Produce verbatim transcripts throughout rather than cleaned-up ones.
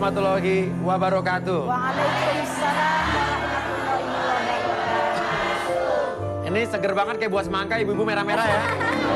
warahmatullahi wabarakatuh. Waalaikumsalam warahmatullahi wabarakatuh. Ini seger banget kayak buah semangka, ibu-ibu merah-merah ya.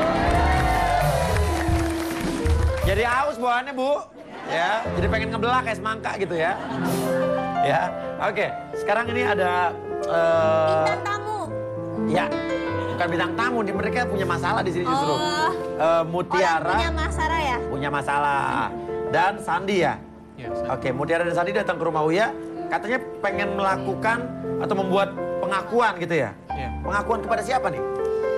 Jadi haus buahannya, Bu. Ya, jadi pengen ngebelak kayak semangka gitu ya. Ya, oke. Sekarang ini ada uh, bintang tamu. Ya, bukan bintang tamu, mereka punya masalah di sini justru. Oh. Uh, Mutiara Orang punya masalah ya? punya masalah. Dan Sandi ya? Ya, Sandi. Oke, Mutiara dan Sandi datang ke rumah Uya, katanya pengen melakukan atau membuat pengakuan gitu ya? Iya. Pengakuan kepada siapa nih?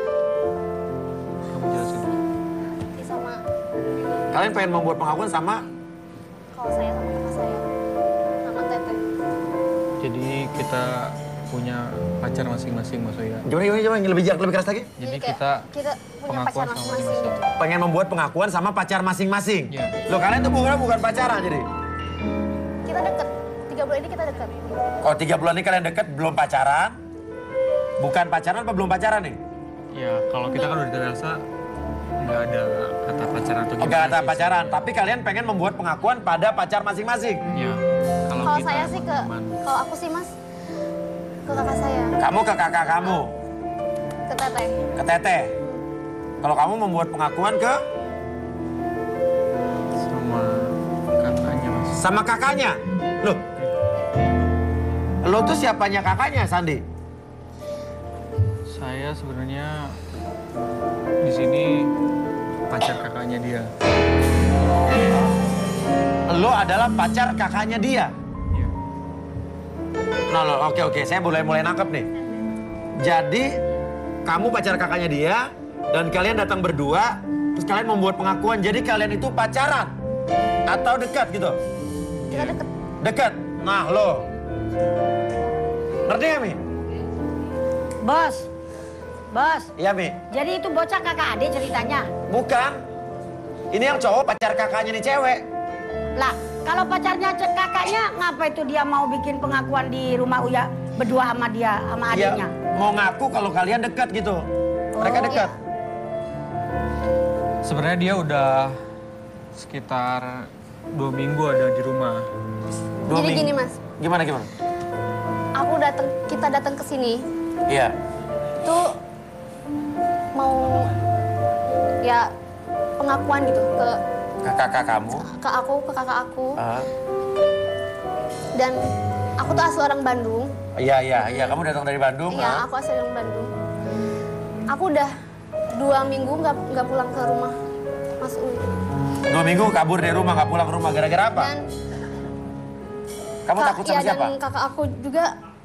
Kamu jelasin dulu. Sama Kalian pengen membuat pengakuan sama? kalau saya sama kakak saya. Sama Teteh. Jadi kita punya pacar masing-masing, Mas Oya. Gimana, gimana, gimana? Lebih, lebih keras lagi? Jadi kayak kita kita punya pengakuan pacar sama masing-masing masing-masing. gitu. Pengen membuat pengakuan sama pacar masing-masing? Iya. Loh, kalian tuh bukan, bukan pacaran jadi? Kita deket. Tiga bulan ini kita deket. Oh, tiga bulan ini kalian deket, belum pacaran? Bukan pacaran apa belum pacaran nih? Ya, kalau kita kan udah dewasa, nggak ada kata pacaran atau Oh, gimana gak ada sih pacaran, sebenarnya. tapi kalian pengen membuat pengakuan pada pacar masing-masing? Ya, kalau Kalau kita saya sih ke, teman. kalau aku sih Mas, ke kakak saya, Kamu ke kakak kamu, ke Teteh. ke teteh. Kalau kamu membuat pengakuan ke sama kakaknya, Mas. sama kakaknya. Loh, lo tuh siapanya kakaknya, Sandi? Saya sebenarnya di sini pacar kakaknya dia. Lo adalah pacar kakaknya dia. Ya. Nah, lo, oke oke, saya mulai mulai nangkep nih. Jadi kamu pacar kakaknya dia dan kalian datang berdua, terus kalian membuat pengakuan. Jadi kalian itu pacaran atau dekat gitu? Kita deket. Dekat. Nah, lo ngerti gak, Mi? Bos, bos, Iya, Mi. jadi itu bocah kakak adik ceritanya. Bukan. Ini yang cowok pacar kakaknya nih cewek. Lah, kalau pacarnya cek kakaknya, ngapa itu dia mau bikin pengakuan di rumah Uya berdua sama dia, sama Dia adiknya? mau ngaku kalau kalian dekat gitu. Mereka Oh, dekat. Sebenarnya dia udah sekitar dua minggu ada di rumah. Dua Jadi minggu. gini Mas, Gimana gimana? aku datang, kita datang ke sini, Iya. tuh mau ya pengakuan gitu ke Ke kakak kamu. ke aku, ke kakak aku. Ah. Dan aku tuh asli orang Bandung. Iya iya iya. Kamu datang dari Bandung. Iya, ah? aku asli orang Bandung. Aku udah dua minggu nggak nggak pulang ke rumah Mas Uy. Dua minggu kabur dari rumah, nggak pulang ke rumah. Gara-gara apa? Dan Kamu kak- takut sama ya, siapa? dan kakak aku juga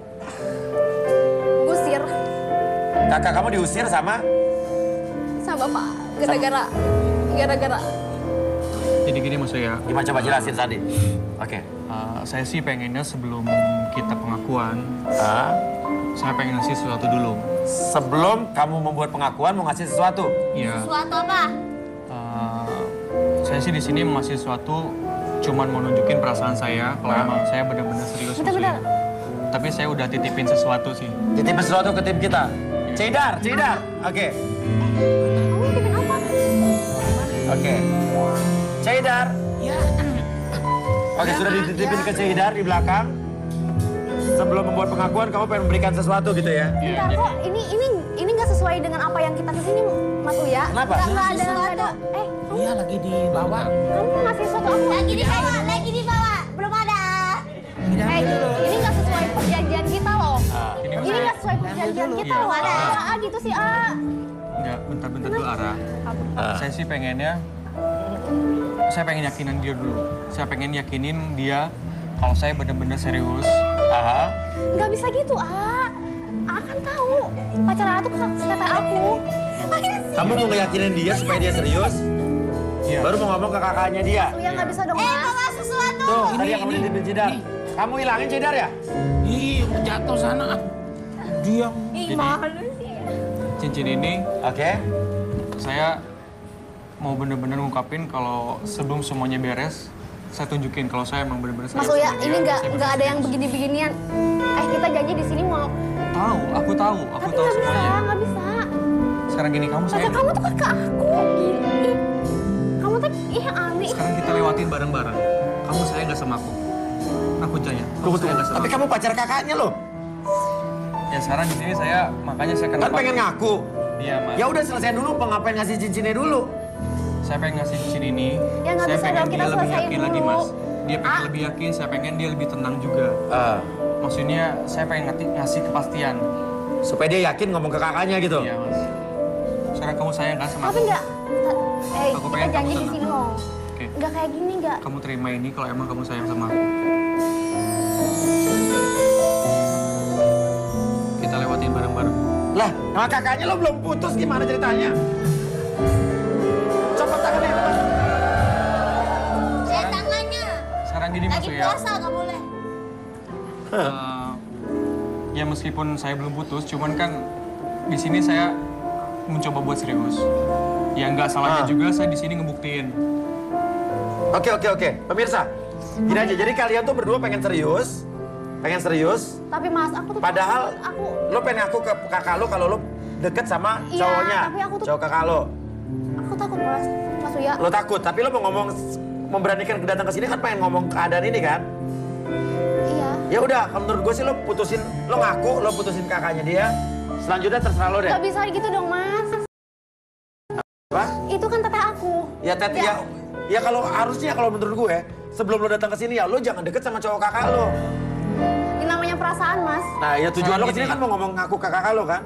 gusir Kakak kamu diusir sama? sama bapak gara-gara gara-gara Jadi gini, Mas Oya. Gimana coba jelasin Sandi? Oke. Uh, saya sih pengennya sebelum kita pengakuan, Ah. saya pengen ngasih sesuatu dulu. Sebelum kamu membuat pengakuan mau ngasih sesuatu. Iya. suatu apa? Uh, saya sih di sini mau ngasih sesuatu, cuman mau nunjukin perasaan saya kalau Ah. emang saya benar-benar serius. Mas Benar-benar. Oya. Tapi saya udah titipin sesuatu sih. Titip sesuatu ke tim kita. Cedar, Cedar. Oke. Kamu titipin apa? Oke. Cedar. Ya. Oke, sudah dititipin ke Cedar di belakang. Sebelum membuat pengakuan kamu pengen memberikan sesuatu gitu ya? Bentar, kok ini ini ini nggak sesuai dengan apa yang kita kesini Mas Uya. Kenapa? Nggak nggak ada nggak ada. Eh, kamu, Iya lagi dibawa. kamu ngasih sesuatu aku lagi dibawa, lagi dibawa, belum ada. Eh, ini nggak sesuai perjanjian kita loh. Ah. Ini Ini nggak sesuai perjanjian kita Iya. loh. Ada A gitu sih A. Enggak, bentar-bentar dulu, Ara. Ah. Saya sih pengennya, saya pengen yakinin dia dulu. Saya pengen yakinin dia kalau saya benar-benar serius. Aha. Nggak bisa gitu A. A kan tahu pacar A tuh kata aku. Kamu mau ngeyakinin dia supaya dia serius? Iya. Baru mau ngomong ke kakaknya dia. Uya nggak bisa dong. Eh, kakak sesuatu. Tuh, Ini, tadi yang kamu ini, dititipin Cedar. ini. Kamu hilangin Cedar ya? Ih, jatuh sana. Diam. Ih, Jadi- malu sih. Cincin ini Oke. saya mau bener-bener ngungkapin kalau sebelum semuanya beres, saya tunjukin kalau saya emang bener-bener serius. Mas Uya, sama dia, ini nggak saya nggak ada yang bener-bener begini-beginian. Eh, kita janji di sini mau. serius. Tahu, aku tahu, aku Tapi tahu nggak bisa, semuanya. nggak bisa. Sekarang gini, kamu saya. Kakak kamu tuh kakak aku. Ih, kamu tuh ih aneh. Sekarang kita lewatin bareng-bareng. Kamu saya nggak sama aku. Aku tanya. Tunggu, tunggu. Tapi kamu pacar kakaknya loh. Ya sekarang di sini saya, makanya saya Kan kenapa... pengen ngaku. Iya, Mas. Ya udah selesai dulu, ngapain ngasih cincinnya dulu? Saya pengen ngasih cincin ini. Ya, nggak saya bisa pengen dong, kita dia lebih selesaiin yakin lagi, dulu. Mas. Dia pengen Ah. lebih yakin, saya pengen dia lebih tenang juga. Ah, Maksudnya saya pengen ngerti, ngasih kepastian. supaya dia yakin ngomong ke kakaknya gitu. Iya, Mas. Sekarang kamu sayang kan sama Tapi aku? nggak, eh Aku kita pengen kamu janji di tenang. sini loh. Oke. Nggak kayak gini nggak. Kamu terima ini kalau emang kamu sayang sama aku. Kita lewatin bareng-bareng. Lah, sama kakaknya lo belum putus, gimana ceritanya? Copot tangannya. Saya tangannya. Sekarang gini Mas Lagi ya. puasa nggak boleh. Eh, ya meskipun saya belum putus, cuman kan di sini saya mencoba buat serius. Ya nggak salahnya Ah. juga saya di sini ngebuktiin. Oke, oke, oke. Pemirsa, gini aja. Jadi kalian tuh berdua pengen serius. Pengen serius. Tapi Mas, aku tuh Padahal takut. aku lo pengen ngaku ke kakak lo kalau lo deket sama Iya, cowoknya. tapi aku tuh- Cowok kakak lo. aku takut Mas. Mas Uya. Lo takut, tapi lo mau ngomong, memberanikan datang ke sini kan pengen ngomong keadaan ini kan? Iya. Ya udah, kalau menurut gue sih lo putusin, lo ngaku, lo putusin kakaknya dia. Selanjutnya terserah lo deh. Nggak bisa gitu dong Mas. Apa? Itu kan teteh aku. Ya Teti, ya, ya kalau harusnya kalau menurut gue, sebelum lo datang ke sini ya lo jangan deket sama cowok kakak lo. Ini namanya perasaan Mas. Nah, ya tujuan Sekarang lo kesini gini. kan mau ngomong ngaku ke kakak lo kan?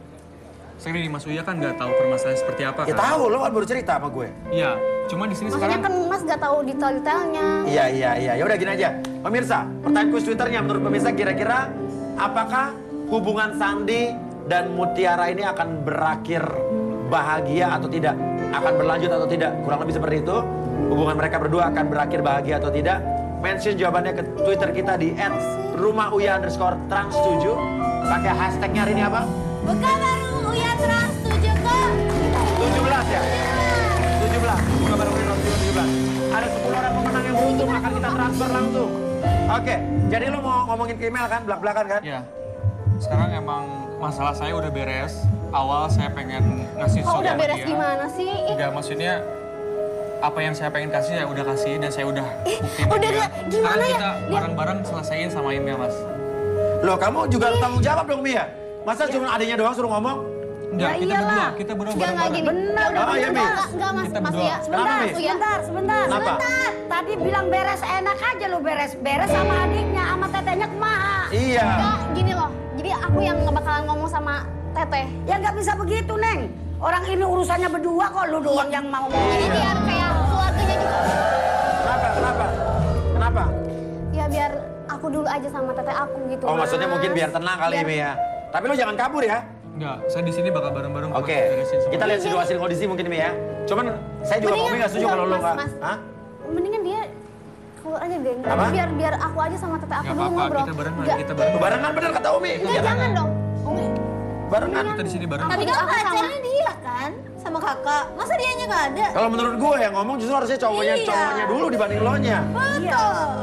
Saya ini Mas Uya kan nggak tahu permasalahan seperti apa Ya kan? tahu, lo kan baru cerita sama gue. Iya, cuma di sini Maksudnya sekarang kan Mas nggak tahu detail-detailnya. Iya, iya, iya. Ya udah gini aja. Pemirsa, pertanyaan kuis Twitternya menurut pemirsa kira-kira apakah hubungan Sandi dan Mutiara ini akan berakhir bahagia atau tidak? Akan berlanjut atau tidak? Kurang lebih seperti itu. Hubungan mereka berdua akan berakhir bahagia atau tidak? Mention jawabannya ke Twitter kita di et rumah-uya underscore trans tujuh. Pakai hashtagnya hari ini apa? Buka baru Uya Trans tujuh ke tujuh belas ya? tujuh belas. Bukan baru Uya Trans tujuh belas. Ada sepuluh orang pemenang yang beruntung akan kita transfer langsung. Oke, jadi lo mau ngomongin ke email kan? Belak-belakan kan? ya. Sekarang emang masalah saya udah beres. Awal saya pengen ngasih Kok sesuatu udah sama beres dia. gimana sih? Ih, Enggak, maksudnya apa yang saya pengen kasih ya udah kasih dan saya udah buktiin ke udah dia. nggak- gimana Sekarang ya? kita Dia- bareng-bareng selesaiin sama email, Mas. Loh, kamu juga tanggung jawab dong, Mia. Masa cuma adanya doang suruh ngomong? Enggak, Ya kita iyalah. berdua, kita berdua Enggak, enggak bareng-bareng. gini. Ya udah Ah, iya, bener. Mi. Enggak, enggak Mas, Kita Mas berdua. Uya. Kenapa, Sebentar, Mi? sebentar, sebentar. Kenapa? Sebentar. Tadi bilang beres enak aja lu beres. Beres sama adiknya, sama tetehnya kumaha. Iya. Enggak, gini loh. Jadi aku yang bakalan ngomong sama teteh. Ya nggak bisa begitu, Neng. Orang ini urusannya berdua kok, lu doang yang mau Jadi ngomong. biar kayak keluarganya gitu. Kenapa? Kenapa? Kenapa? Ya biar aku dulu aja sama teteh aku gitu. Oh, maksudnya Mas. mungkin biar tenang kali, Biar- Mia. Tapi lo jangan kabur ya. Enggak, saya di sini bakal bareng-bareng. Mas, Oke, beresin semua. kita lihat situasi kondisi mungkin, Mia. Cuman saya juga Mendingan- ngomong nggak setuju enggak, kalau lo Mas, nggak. Mas. Hah? Mendingan dia keluar aja deh. Apa? Biar biar aku aja sama teteh aku Nggak dulu apa-apa, ngobrol. kita barengan, Enggak, kita barengan. Barengan bener kata Umi. enggak jangan dong. Umi. Barengan. Kita di sini bareng. Tapi kan pacarnya dia kan sama kakak. Masa dianya nggak ada? Kalau menurut gue yang ngomong justru harusnya cowoknya Iya. cowoknya dulu dibanding lo nya. Betul.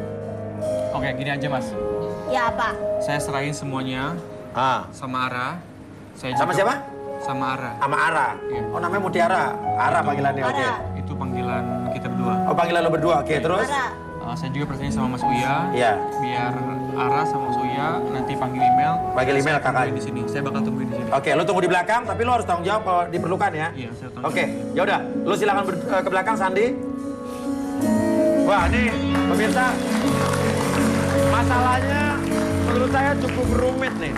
Oke, gini aja, Mas. Ya apa? Saya serahin semuanya Ah, sama Ara. Saya sama juga- siapa? Sama Ara. Sama Ara. Iya. Oh, namanya Mutiara. Ara panggilannya, oke. Ara. Itu panggilan kita berdua. Oh, panggilan lo berdua, oke. Terus? Ara. Uh, saya juga percaya sama Mas Uya. Iya. Biar Ara sama Mas Uya nanti panggil email. Panggil email Saya kakak. tungguin di sini. Saya bakal tungguin di sini. Oke, lo tunggu di belakang, tapi lo harus tanggung jawab kalau diperlukan ya. Iya, saya tahu. Oke, ya udah, lo silakan ber- eh, ke belakang Sandi. Wah, ini pemirsa, masalahnya menurut saya cukup rumit nih.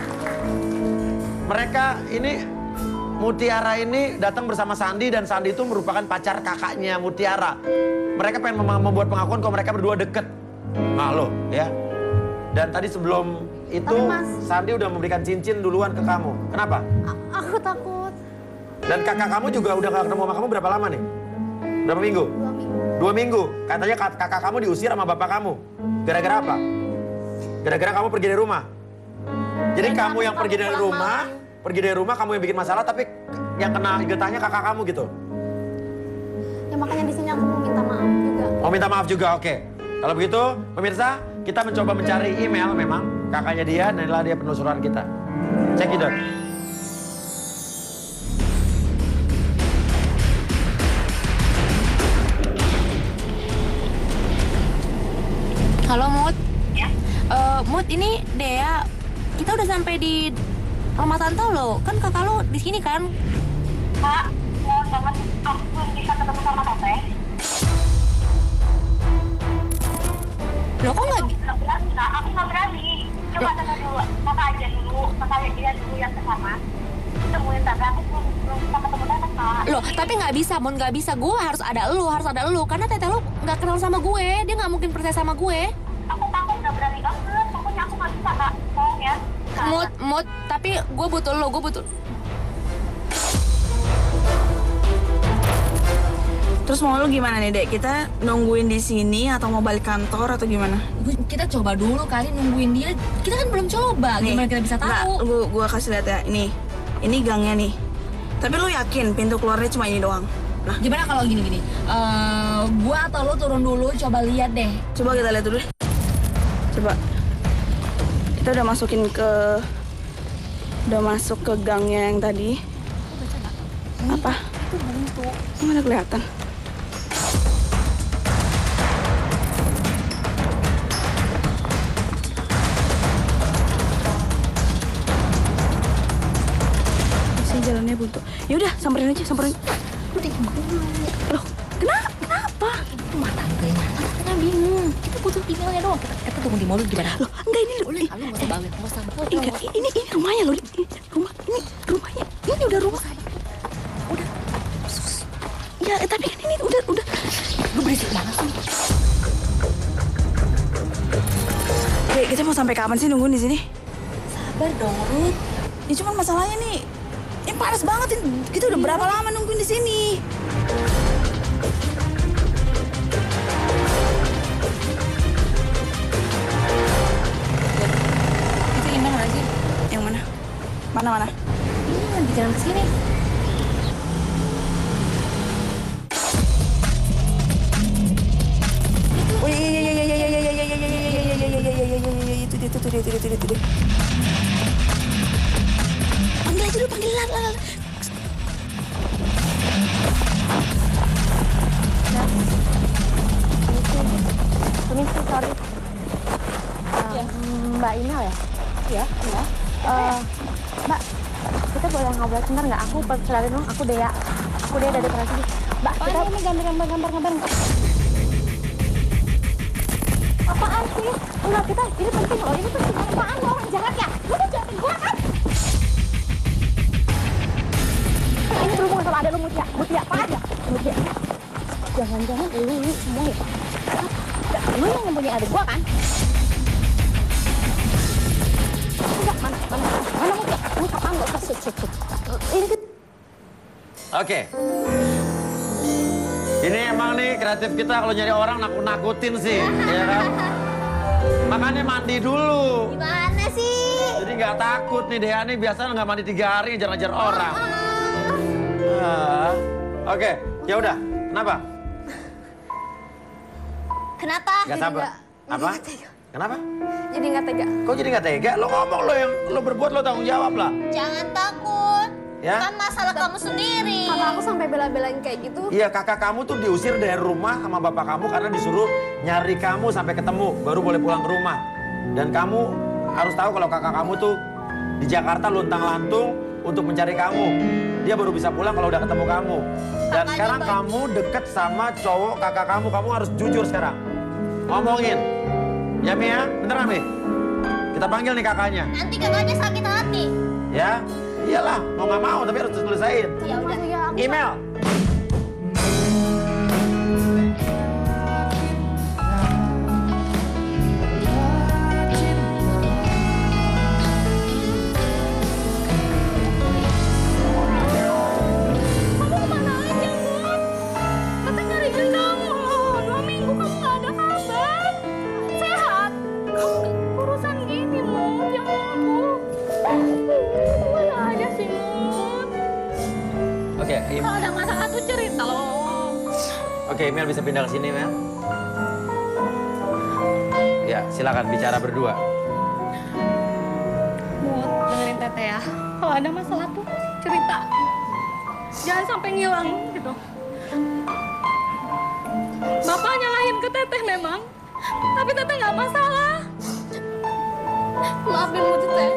Mereka ini Mutiara ini datang bersama Sandi dan Sandi itu merupakan pacar kakaknya Mutiara. Mereka pengen mem- membuat pengakuan kalau mereka berdua deket. Nah lo, ya. Dan tadi sebelum itu Tapi, Mas- Sandi udah memberikan cincin duluan ke kamu. Kenapa? A- aku takut. Dan kakak kamu juga udah gak ketemu sama kamu berapa lama nih? Berapa minggu? Dua minggu. Dua minggu. Katanya kak- kakak kamu diusir sama bapak kamu. Gara-gara apa? Gara-gara kamu pergi dari rumah. Jadi Dan kamu aku- yang aku pergi dari pulang rumah, malam. pergi dari rumah kamu yang bikin masalah, tapi yang kena getahnya kakak kamu gitu. Ya makanya di sini aku mau minta maaf juga. Mau minta maaf juga, oke. Kalau begitu, pemirsa, kita mencoba mencari email memang kakaknya dia, dan inilah dia penelusuran kita. Cek it out. Halo Mut, Mut, ini Dea. Kita udah sampai di rumah tante lo. Kan kakak lo di sini kan? Kak, mohon banget aku belum bisa ketemu sama tante. Lo kok nggak? Nggak berani, Kak. Aku nggak berani. Coba tante dulu, kakak aja dulu, kakak dia dulu yang kesana. Temuin tante, aku belum belum bisa ketemu tante, Kak. Loh, tapi nggak bisa, Mon, nggak bisa. Gue harus ada lo, harus ada lo. Karena teteh lo nggak kenal sama gue. Dia nggak mungkin percaya sama gue. Aku takut nggak berani banget. Pokoknya aku nggak bisa, Kak. Tolong ya. Kak. Mut, Mut, tapi gue butuh lo, gue butuh. Terus mau lu gimana nih, Dek? Kita nungguin di sini atau mau balik kantor atau gimana? Kita coba dulu kali nungguin dia. Kita kan belum coba. Nih, Gimana kita bisa tahu? Nggak, gua, gua kasih lihat ya. Ini, ini gangnya nih. Tapi lu yakin pintu keluarnya cuma ini doang? Nah, Gimana kalau gini-gini? Eh, gua atau lo turun dulu, coba lihat deh. coba kita lihat dulu. Coba. Kita udah masukin ke, udah masuk ke gangnya yang tadi. Apa? Itu buntu. Mana kelihatan? Jalannya buntu. Ya udah, samperin aja, samperin. Udah gimana? Loh, kenapa? Kenapa? Rumah tante, tante bingung. Kita butuh emailnya doang. Kita, kita tunggu di mobil gimana? Loh, enggak ini loh. Udah, lu nggak usah balik, nggak usah balik. Enggak, ini ini rumahnya loh. Ini rumah, ini rumahnya. Ini udah rumah. Udah. Ya, tapi kan ini udah udah. Lu berisik banget sih. Oke, kita mau sampai kapan sih nungguin di sini? Sabar dong, Ruth. Ya cuman masalahnya nih, ini panas banget. Kita udah berapa lama nungguin di sini? Itu email mana sih? Yang mana? Mana mana? Ini di jalan ke sini. Oh iya iya iya iya iya iya iya iya iya iya iya iya iya iya iya itu dia itu dia itu dia itu dia. Panggil aja dulu, panggil lah lah. Permisi, sorry. Mbak Ina ya? Iya, iya. Eh, Mbak, kita boleh ngobrol sebentar nggak? Aku perkenalin dong, aku Dea. Aku Dea dari Transi. Mbak, kita ini gambar-gambar gambar-gambar. Apaan sih? Enggak, kita ini penting loh, ini penting. Apaan lo orang jahat ya? Lu tuh jahatin gua kan? Ini berhubungan sama ada lu, Mutia. Mutia, apa aja? Mutia. Jangan-jangan lu ini semua ya? Lu yang mempunyai adik gua kan? Enggak, mana, mana, mana Mutia? Lu kapan nggak usah sut, sut, sut. Ini kan... Oke. Ini emang nih kreatif kita kalau nyari orang nakut-nakutin sih, ya kan? Makanya mandi dulu. Gimana sih? Jadi nggak takut nih, Dea nih biasanya nggak mandi tiga hari ngejar-ngejar orang. Ah. Oke, ya udah. Kenapa? Kenapa? Gak sabar. Apa? Kenapa? Jadi nggak tega. Kok jadi nggak tega? Lo ngomong lo yang lo berbuat lo tanggung jawab lah. Jangan takut. Ya? Kan masalah kamu sendiri. Kakak aku sampai bela-belain kayak gitu. Iya, kakak kamu tuh diusir dari rumah sama bapak kamu karena disuruh nyari kamu sampai ketemu, baru boleh pulang ke rumah. Dan kamu harus tahu kalau kakak kamu tuh di Jakarta luntang-lantung untuk mencari kamu. Dia baru bisa pulang kalau udah ketemu kamu. Dan Kakaknya sekarang baik. kamu deket sama cowok kakak kamu, kamu harus jujur sekarang. Ngomongin. Ya Mia, beneran nih? Kita panggil nih kakaknya. Nanti kakaknya sakit hati. Ya? Iyalah, mau nggak mau tapi harus diselesain. Ya udah. Email. Kamu kemana aja, Bun? Tete nyariin kamu loh. Dua minggu kamu nggak ada kabar. Sehat? Kamu urusan gini, Mut. Ya ampun. Kemana aja sih, Mut? Oke, Im- Kalau ada masalah tuh cerita loh. Oke, Mel bisa pindah ke sini, Mel. Ya, silakan bicara berdua. Mut, dengerin Tete ya. Kalau ada masalah tuh cerita. Jangan sampai ngilang gitu. Bapak nyalahin ke Teteh memang. Tapi Teteh nggak masalah. Maafin Muti teh.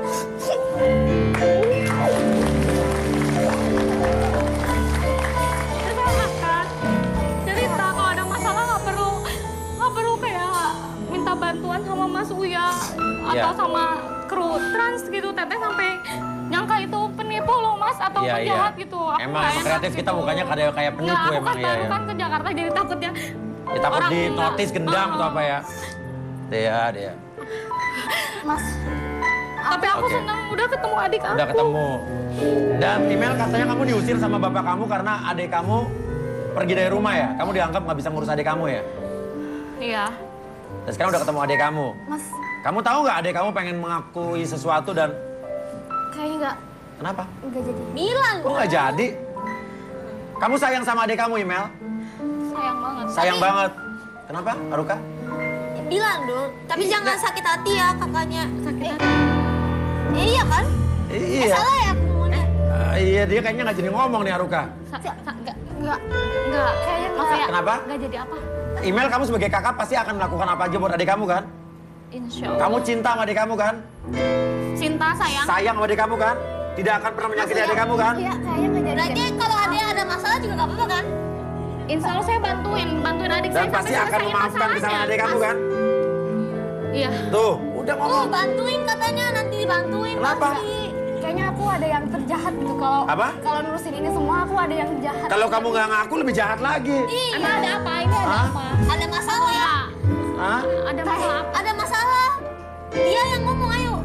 Cerita kalau ada masalah nggak perlu nggak perlu kayak minta bantuan sama Mas Uya atau Iya. sama kru Trans gitu. Teteh sampai nyangka itu penipu loh Mas atau Iya, penjahat iya. gitu. Aku Emang nggak enak kreatif kita gitu. mukanya kayak kayak Nggak, penipu aku emang kan ya. baru ya. kan ke Jakarta jadi takutnya. Ya, takut orang di nggak- notis gendam atau Oh. apa ya? Dia, dia. Mas, tapi aku Oke. senang udah ketemu adik aku. Udah ketemu. Dan email katanya kamu diusir sama bapak kamu karena adik kamu pergi dari rumah ya? Kamu dianggap nggak bisa ngurus adik kamu ya? Iya. Dan sekarang udah ketemu adik kamu. Mas, Kamu tahu nggak adik kamu pengen mengakui sesuatu dan kayaknya nggak kenapa? nggak jadi. Bilang. Kok nggak jadi? Kamu sayang sama adik kamu, Email? Sayang banget. Sayang banget. Kenapa, Aruka? Bilang dong, tapi jangan sakit hati ya kakaknya. Sakit Eh, hati. iya kan? Eh, Iya. salah ya aku ngomongnya. Eh, iya, dia kayaknya nggak jadi ngomong nih, Aruka. Sa sa nggak nggak nggak kayaknya maksudnya Kenapa? nggak jadi apa? Email, kamu sebagai kakak pasti akan melakukan apa aja buat adik kamu kan? Insya Allah. Kamu cinta sama adik kamu kan? Cinta sayang. Sayang sama adik kamu kan? Tidak akan pernah menyakiti adik kamu kan? Iya kayaknya nggak jadi. Berarti kalau ada ada masalah juga nggak apa-apa kan? Insya Allah saya bantuin bantuin adik Dan saya pasti sampai akan selesaiin memaafkan kesalahan masalahnya. adik kamu Mas. kan? Iya. Tuh, udah Oh, ngomong. bantuin katanya nanti dibantuin Kenapa? pasti. Kayaknya aku ada yang terjahat gitu kalau Apa? kalau nurusin ini semua aku ada yang jahat. Kalau kamu nggak ngaku lebih jahat lagi. Emang ada apa? Ini ada Hah? apa? Ada masalah. Ya, Hah? ada masalah apa? Ada masalah. Dia yang ngomong ayo.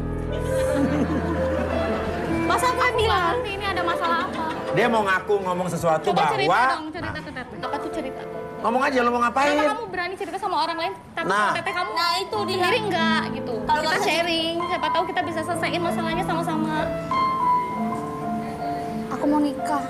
Masa aku bilang ini ada masalah apa? Dia mau ngaku ngomong sesuatu Coba cerita bahwa... dong, cerita ke Teteh. Apa tuh cerita? Ngomong aja, lo mau ngapain? Kenapa kamu berani cerita sama orang lain, tapi Nah. sama Teteh kamu Nah, itu dia. sendiri enggak gitu. Kalau Kita nggak sharing, siapa tahu kita bisa selesaiin masalahnya sama-sama. Aku mau nikah.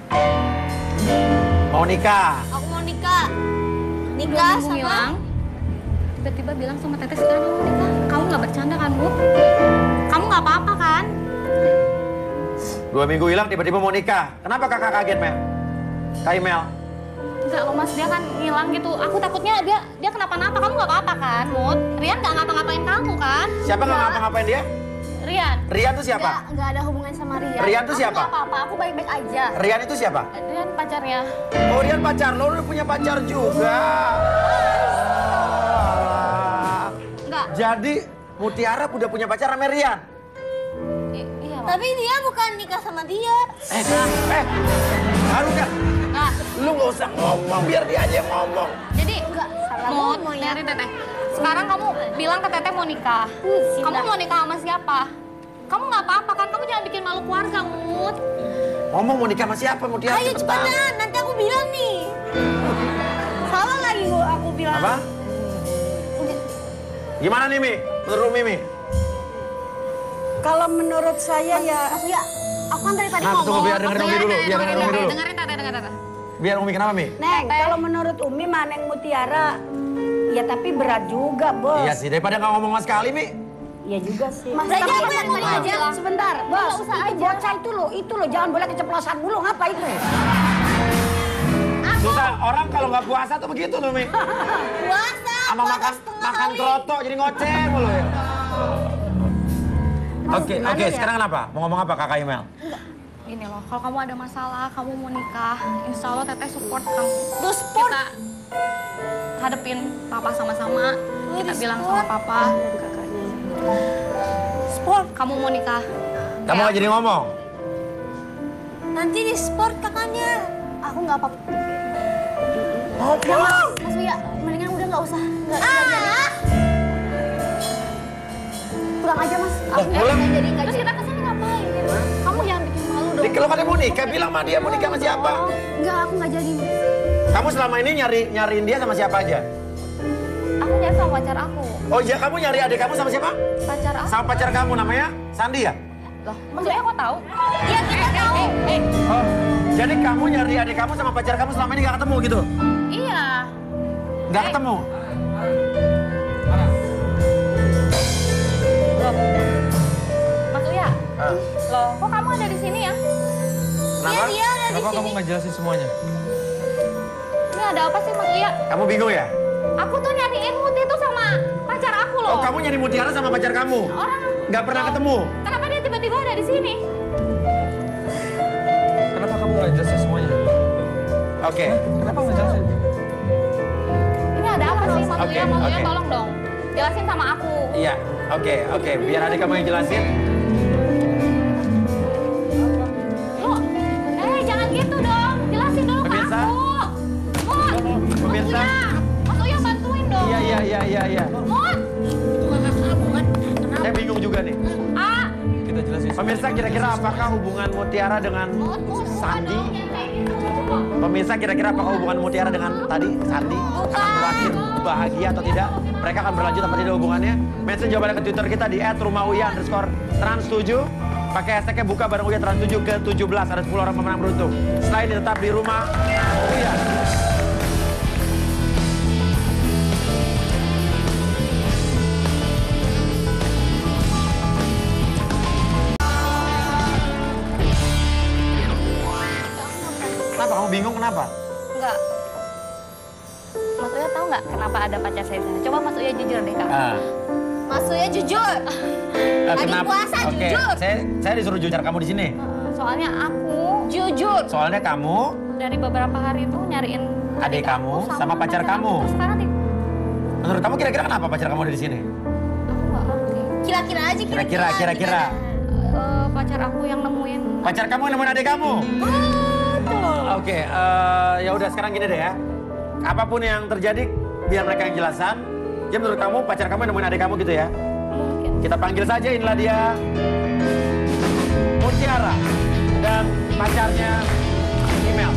Mau nikah? Aku mau nikah. Dua Nikah minggu sama hilang, tiba-tiba bilang sama Teteh sekarang mau nikah. Kamu nggak bercanda kan, Mut? Kamu nggak apa-apa kan? Dua minggu hilang, tiba-tiba mau nikah. Kenapa kakak kaget, Mel? Kak Mel? Enggak loh Mas, dia kan ngilang gitu. Aku takutnya dia dia kenapa-napa. Kamu nggak apa-apa kan, Mut? Rian nggak ngapa-ngapain kamu kan? Siapa nggak ngapa-ngapain dia? Rian. Rian tuh siapa? Nggak, nggak ada hubungan sama Rian. Rian tuh Aku siapa? nggak apa-apa, aku baik-baik aja. Rian itu siapa? Rian pacarnya. Oh, Rian pacar. Lo udah punya pacar juga. Ah. Enggak. Jadi, Mutiara udah punya pacar sama Rian? I- iya, Mas. tapi dia bukan nikah sama dia. Eh, eh, harus kan? Nah, Lu nggak usah ngomong, biar dia aja yang ngomong. jadi enggak Mut, nyari Teteh. Sekarang kamu bilang ke Teteh mau nikah. Kamu mau nikah sama siapa? Kamu nggak apa-apa kan? Kamu jangan bikin malu keluarga, Mut. Ngomong mau nikah sama siapa, Mutiara? Ayo cepetan. cepetan, nanti aku bilang nih. Salah lagi gua aku bilang. Apa? Gimana nih, Mi? Menurut Mimi? Kalau menurut saya ya Ya, aku kan dari tadi Nah, ngomong. tunggu, biar dengerin Umi dulu, biar dengerin Umi dulu. Dengerin Teteh, dengerin Teteh. Biar Umi kenapa, Mi? Neng, kalau menurut Umi mah Neng Mutiara ya tapi berat juga, Bos. Iya sih, daripada nggak ngomong sama sekali, Mi. Iya juga sih. Mas, Tapi tapi aku yang yang ngomong tadi aja. bilang. Sebentar, Bos. Nggak usah Itu aja. bocah itu loh, itu loh jangan boleh keceplosan mulu. Ngapa itu? Susah, orang kalau nggak puasa tuh begitu loh, Mi. Puasa. Sama puasa makan setengah makan hari. kroto jadi ngoceh mulu ya. Oke, gimana oke, ya? sekarang kenapa? Mau ngomong apa Kakak Imel? Gini loh, kalau kamu ada masalah, kamu mau nikah, insya Allah Teteh support kamu. Terus support. Kita hadepin papa sama-sama. Kita bilang sama papa, Sport. kamu mau nikah. Kamu nggak jadi ngomong? Nanti di sport kakaknya. Aku nggak apa-apa. Ngomong! Mas Uya, mendingan udah nggak usah. Nggak Ah. pulang aja mas. Oh, pulang? nggak jadi nggak. Terus kita kesini ngapain? Kamu jangan bikin malu dong. Jadi kalau kalian mau nikah, bilang sama dia mau nikah sama siapa? Enggak, aku nggak jadi. Kamu selama ini nyari nyariin dia sama siapa aja? Aku nyari sama pacar aku. Oh iya, kamu nyari adik kamu sama siapa? Pacar aku. Sama pacar kamu namanya Sandi ya? Loh, Mas Uya kok tahu? Iya kita tahu. Eh, eh, Oh, jadi kamu nyari adik kamu sama pacar kamu selama ini nggak ketemu gitu? iya. Nggak ketemu? Loh, Mas Uya. Ah. Loh, kok kamu ada di sini ya? Kenapa? Iya ada di Kenapa sini. kamu nggak jelasin semuanya? Ini ada apa sih Mas Uya? Kamu bingung ya? Aku tuh nyariin Muti tuh sama pacar aku loh. Oh, kamu nyari Mutiara sama pacar kamu? Orang Nggak pernah ketemu? Kenapa dia tiba-tiba ada di sini? Kenapa kamu nggak jelasin semuanya? Oke. Kenapa nggak jelasin? Ini ada apa sih? Mas Oke, Uya, Mas Uya oke. tolong dong. Jelasin sama aku. Iya, oke, oke. Biar adik kamu yang jelasin. Lu, eh jangan gitu dong. Jelasin dulu ke Pemirsa? aku. Mut, Mas Pemirsa? Uya. Mas Uya bantuin dong. Iya, iya, iya, iya, iya. Mut, Itu kakak kamu kan? Kenapa? Saya bingung juga nih. ah. Kita jelasin. Pemirsa, kira-kira apakah hubungan Mutiara dengan Mut, Mut, bukan Sandi? dong yang kayak gitu. Pemirsa, kira-kira apakah hubungan Mutiara dengan tadi Sandi akan berakhir bahagia atau tidak? Mereka akan berlanjut apa tidak hubungannya? Mention jawabannya ke Twitter kita di et rumah uya underscore trans tujuh. Pakai hashtagnya buka bareng Uya trans tujuh ke tujuh belas. Ada sepuluh orang pemenang beruntung. Setelah ini tetap di rumah Uya. Kenapa? Kamu bingung kenapa? Enggak. Mas Uya tahu nggak kenapa ada pacar saya di sana? Coba Mas Uya jujur deh, Kak. Ah. Mas Uya jujur. Eh, Adik kenapa? puasa, Oke, jujur. Saya, saya disuruh jujur kamu di sini. Soalnya aku Jujur. Soalnya kamu, dari beberapa hari itu nyariin adik kamu, aku sama pacar kamu. Terus sekarang di- menurut kamu kira-kira kenapa pacar kamu ada di sini? aku nggak ngerti. Kira-kira aja kira-kira. Kira-kira, kira-kira. Eh, pacar aku yang nemuin. Pacar kamu yang nemuin adik kamu? Oke, eh, ya udah sekarang gini deh ya. Apapun yang terjadi, biar mereka yang jelasan. Ya menurut kamu pacar kamu yang nemuin adik kamu gitu ya? Mungkin. Kita panggil saja, inilah dia Mutiara dan pacarnya Email.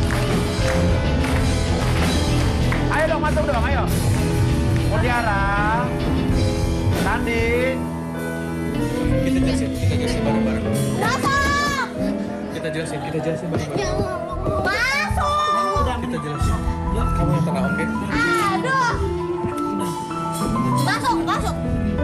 Ayo dong, masuk dong, ayo. Mutiara, Sandi. Kita jelasin, kita jelasin bareng-bareng. Masuk. Kita jelasin, kita jelasin bareng-bareng. Ya, masuk. Kita jelasin. Ya, kamu yang tenang, oke? Aduh. Masuk, masuk.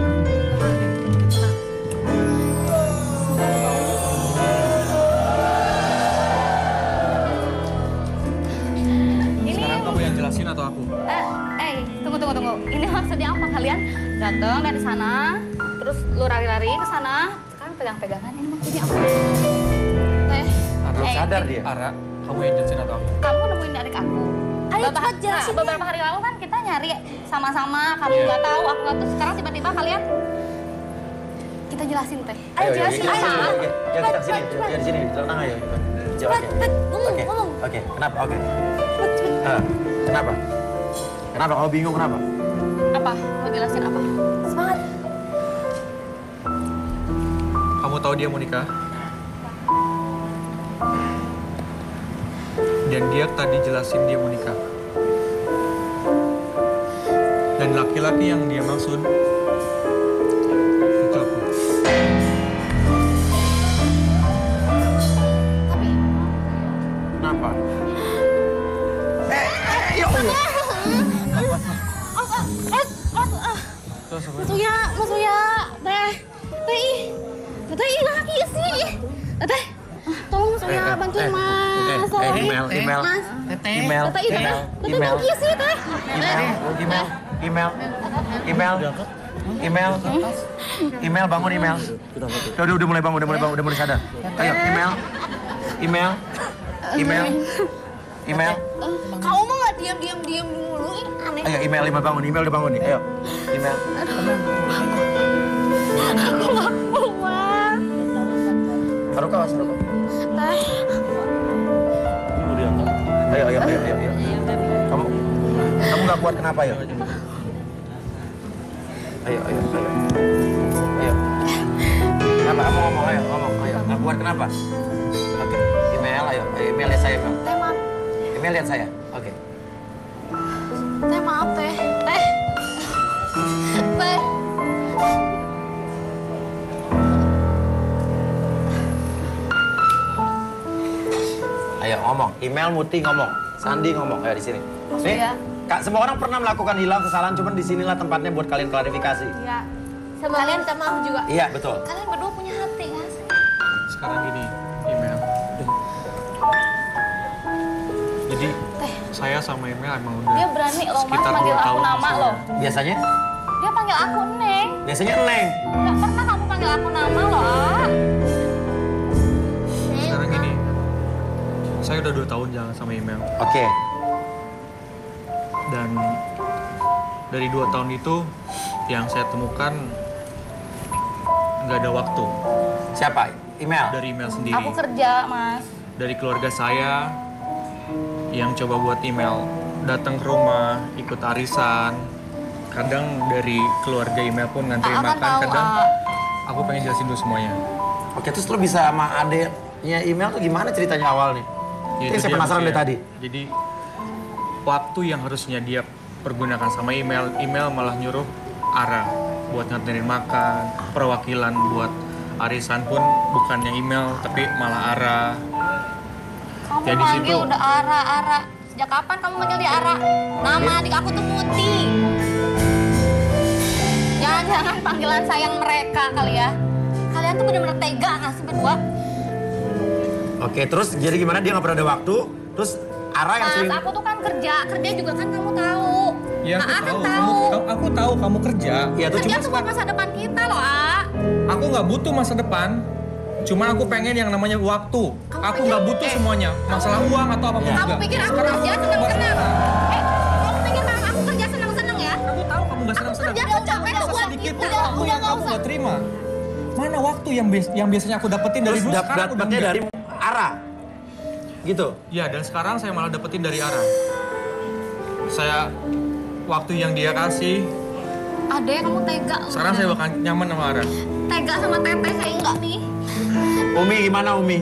Ini Sekarang kamu yang jelasin atau aku? eh, eh, tunggu tunggu tunggu. Ini maksudnya apa? Kalian datang dari sana, terus lu lari-lari ke sana, sekarang pegang-pegangan. Ini maksudnya apa? Teh, Belum eh, sadar dia. Ara, kamu yang jelasin atau aku? kamu nemuin adik aku. Ayo Beberapa- cepat jelasin. nah, beberapa hari lalu kan kita nyari sama-sama, kamu nggak tahu, aku nggak tahu. Sekarang tiba-tiba kalian kita jelasin teh. Ayo jelasin, yuk, ayo. yuk, yuk, yuk, yuk, kita sini, ya di sini, tenang ayo. Jawab, Cepat, oke. cepat. Ngomong, Oke, ngomong. Oke, kenapa? Oke. Cepat, cepat. Eh, kenapa? Kenapa? Kamu bingung kenapa? Apa? Mau jelasin apa? Semangat. Kamu tahu dia mau nikah? Dan dia tadi jelasin dia mau nikah. Dan laki-laki yang dia maksud itu aku. Kenapa? Eh, eh, ya Allah. Terus apa? Mas Uya, Mas Uya. Teh. Teh. ih. Teh ih laki sih. Teh. Tolong Mas Uya bantuin Mas. Eh, email, email, Mas. email, Teh ih, email, Teh email, laki sih, Teh. email, email, email, email, email, email, bangun email. Udah, udah, udah mulai bangun, udah mulai bangun, udah mulai sadar. Ayo, email, email, email, email. Kamu mah nggak diam diam diam dulu, ih, aneh. Ayo, email, email bangun, email udah bangun nih. Ayo, email. Aku nggak kuat. Saruka, Saruka. Teh. Ayo, ayo, ayo, ayo, ayo. Kamu, kamu nggak kuat kenapa ya? Ayo, ayo, ayo. Ayo. Kenapa? Kamu ngomong, ayo, ngomong, ayo. Nggak kuat kenapa? Oke, email, ayo, ayo, email lihat saya, Mel. Teh maaf. Email lihat saya, oke. Teh maaf, Teh. Teh. Teh. Ayo ngomong, email Muti ngomong, Sandi ngomong, ayo di sini. Mas Nih, Uya. Kak, semua orang pernah melakukan hilang kesalahan, cuman di sinilah tempatnya buat kalian klarifikasi. Ya, Sama kalian minta maaf juga. Iya, betul. Kalian berdua punya hati, kan? Sekarang gini, email. Jadi saya sama email emang udah dia berani loh mas sekitar manggil dua aku tahun nama sama loh. Biasanya? Dia panggil aku Neng. Biasanya Neng. Gak pernah kamu panggil aku nama loh, A. Sekarang gini, saya udah dua tahun jalan sama email. Oke. Dan dari dua tahun itu yang saya temukan nggak ada waktu. Siapa? Email? Dari email sendiri. Aku kerja, Mas. Dari keluarga saya yang coba buat email. Datang ke rumah, ikut arisan. Kadang dari keluarga email pun nganterin A kan makan. tahu, Kadang A. aku pengen jelasin dulu semuanya. Oke, terus lo bisa sama adeknya email tuh gimana ceritanya awal nih? Ya, Ini itu saya dia penasaran maksudnya. dari tadi. Jadi waktu yang harusnya dia pergunakan sama email, email malah nyuruh Ara buat nganterin makan, perwakilan buat arisan pun bukannya email tapi malah Ara. Kamu Ya, di manggil situ- udah Ara, Ara. Sejak kapan kamu manggil dia Ara? Nama adik aku tuh Muti. Jangan-jangan panggilan sayang mereka kali ya. Kalian tuh bener-bener tega nggak sih berdua? Oke, terus jadi gimana dia nggak pernah ada waktu? Terus Ara yang Mas, sering... aku tuh kan kerja. Kerja juga kan kamu tahu. Ya aku A kan tahu, tahu. kamu, kamu- aku tahu kamu kerja. Ya tuh Kerja cuma... tuh buat masa depan kita loh, A. Aku nggak butuh masa depan. Cuman aku pengen yang namanya waktu. Kamu Aku pikir- nggak butuh eh, semuanya. Masalah uang atau apapun Ya. juga. Kamu pikir aku Sekarang kerja aku senang-senang? bahas- Eh, kamu pikir kalau aku kerja senang-senang ya? Aku tahu kamu nggak senang-senang. kerja udah capek tuh buat Sedikit kita. pun Udah, waktu udah yang nggak kamu usah. nggak terima. Mana waktu yang bias- yang biasanya aku dapetin dari Terus dulu dap sekarang udah dapetnya enggak. dari Ara? Gitu? Ya, dan sekarang saya malah dapetin dari Ara. Saya waktu yang dia kasih, Ade, kamu tega. sekarang saya bakal nyaman sama Ara. Tega sama teteh saya enggak nih. Umi gimana Umi?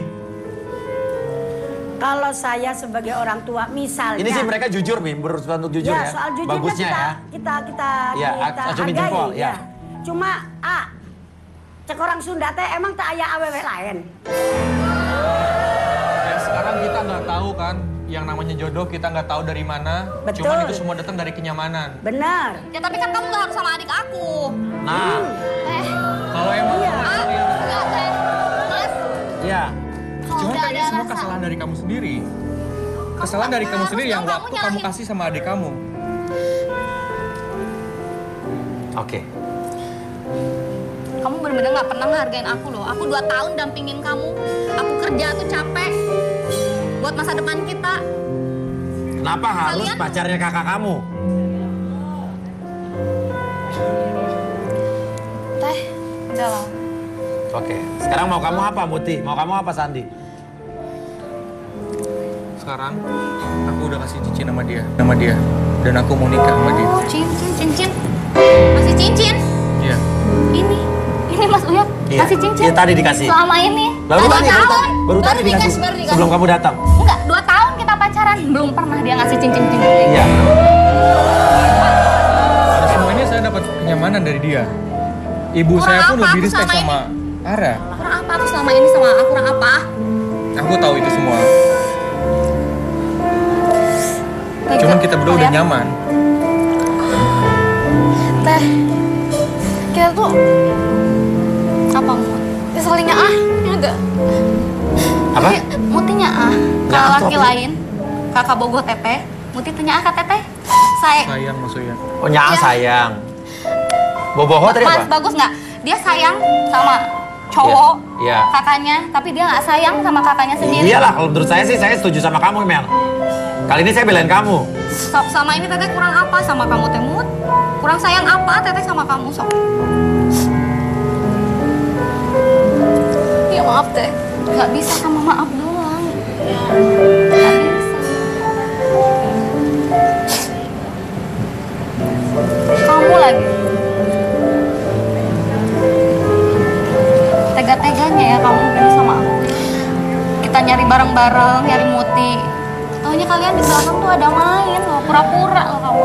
Kalau saya sebagai orang tua, misalnya. Ini sih mereka jujur, Mi. Berusaha untuk jujur ya, ya. soal jujurnya Bagusnya kita, ya. kita kita Ya, kita acungin hargai, jempol, ya. Cuma A, cek orang Sunda teh emang tak aya awewe lain. Ya, sekarang kita nggak tahu kan, yang namanya jodoh kita nggak tahu dari mana. Betul. Cuman itu semua datang dari kenyamanan. Benar. Ya tapi kan kamu nggak harus sama adik aku. Nah, Teh, Kalau emang Iya. ah, enggak teh. Mas, ya. kalau Cuman udah kan ada ini semua rasa. kesalahan dari kamu sendiri. Kesalahan dari kamu harus sendiri yang dong, kamu waktu kamu nyalahin. kasih sama adik kamu. Oke. Kamu bener-bener nggak pernah ngehargain aku loh. Aku dua tahun dampingin kamu. Aku kerja tuh capek. Buat masa depan kita. Kenapa harus Kalian- pacarnya kakak kamu? Teh, udah lah. Oke. Sekarang mau kamu apa, Muti? Mau kamu apa, Sandi? Sekarang aku udah kasih cincin sama dia, sama dia, dan aku mau nikah sama dia. Oh, cincin, cincin. Masih cincin? Iya. Ini, ini Mas Uya Iya. kasih cincin. Iya, tadi dikasih. Selama ini. Baru Dua tadi, baru tahun. tadi, baru tadi dikasih. baru dikasih. Sebelum kamu datang. Enggak, dua tahun kita pacaran. Belum pernah dia ngasih cincin-cincin. Iya. Dan semua ini saya dapat kenyamanan dari dia. Ibu Kurang saya pun apa lebih aku respect selama sama Ara. Kurang apa aku selama ini sama aku kurang apa? Aku tahu itu semua. Tega. Cuman kita berdua udah Kalian- nyaman. Teh, kita tuh apa Mut? Keselingnya ah, ini agak. Apa? Muti- Mutinya ah, Nggak, kalau aku laki apa? lain, kakak bogoh teteh, muti tanya ah kak teteh. Saya, Sayang maksudnya. Oh, nyaa Iya. sayang. Boboho tadi Mas apa? bagus nggak? Dia sayang sama cowok, Iya. kakaknya, tapi dia nggak sayang sama kakaknya sendiri. Iyalah, kalau menurut saya sih saya setuju sama kamu, Mel. Kali ini saya belain kamu. So- sama ini teteh kurang apa sama kamu Temut? Kurang sayang apa teteh sama kamu sok? Ya maaf teh, nggak bisa sama maaf doang. Nggak bisa. Kamu lagi. Tega-teganya ya kamu gini sama aku. Kita nyari bareng-bareng, nyari Muti. Taunya kalian di belakang tuh ada main loh, pura-pura loh kamu.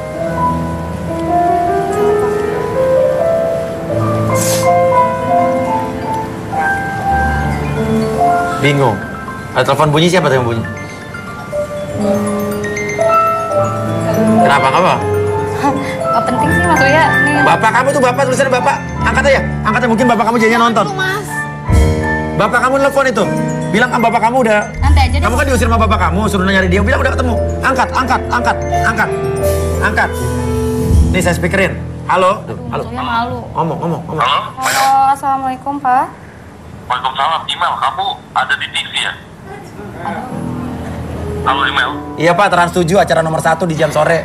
Bingung. Ada telepon bunyi, siapa tuh yang bunyi? Kenapa, kenapa? Gak penting sih Mas Uya. Nih. Bapak kamu tuh bapak, tulisannya bapak. Angkat aja, angkat aja. Mungkin bapak kamu jadinya nonton. Aduh, Mas. Bapak kamu nelfon itu. Bilang kan bapak kamu udah... Nanti aja deh. Kamu kan diusir sama bapak kamu, suruh nyari dia. Bilang udah ketemu. Angkat, angkat, angkat, angkat. Angkat. Nih saya speakerin. Halo. Halo. Maksudnya malu. Ngomong, ngomong, ngomong. Halo? Halo, assalamualaikum Pak. Waalaikumsalam. Email, kamu ada di T V ya? Halo, email. Iya Pak, Trans tujuh acara nomor satu di jam sore.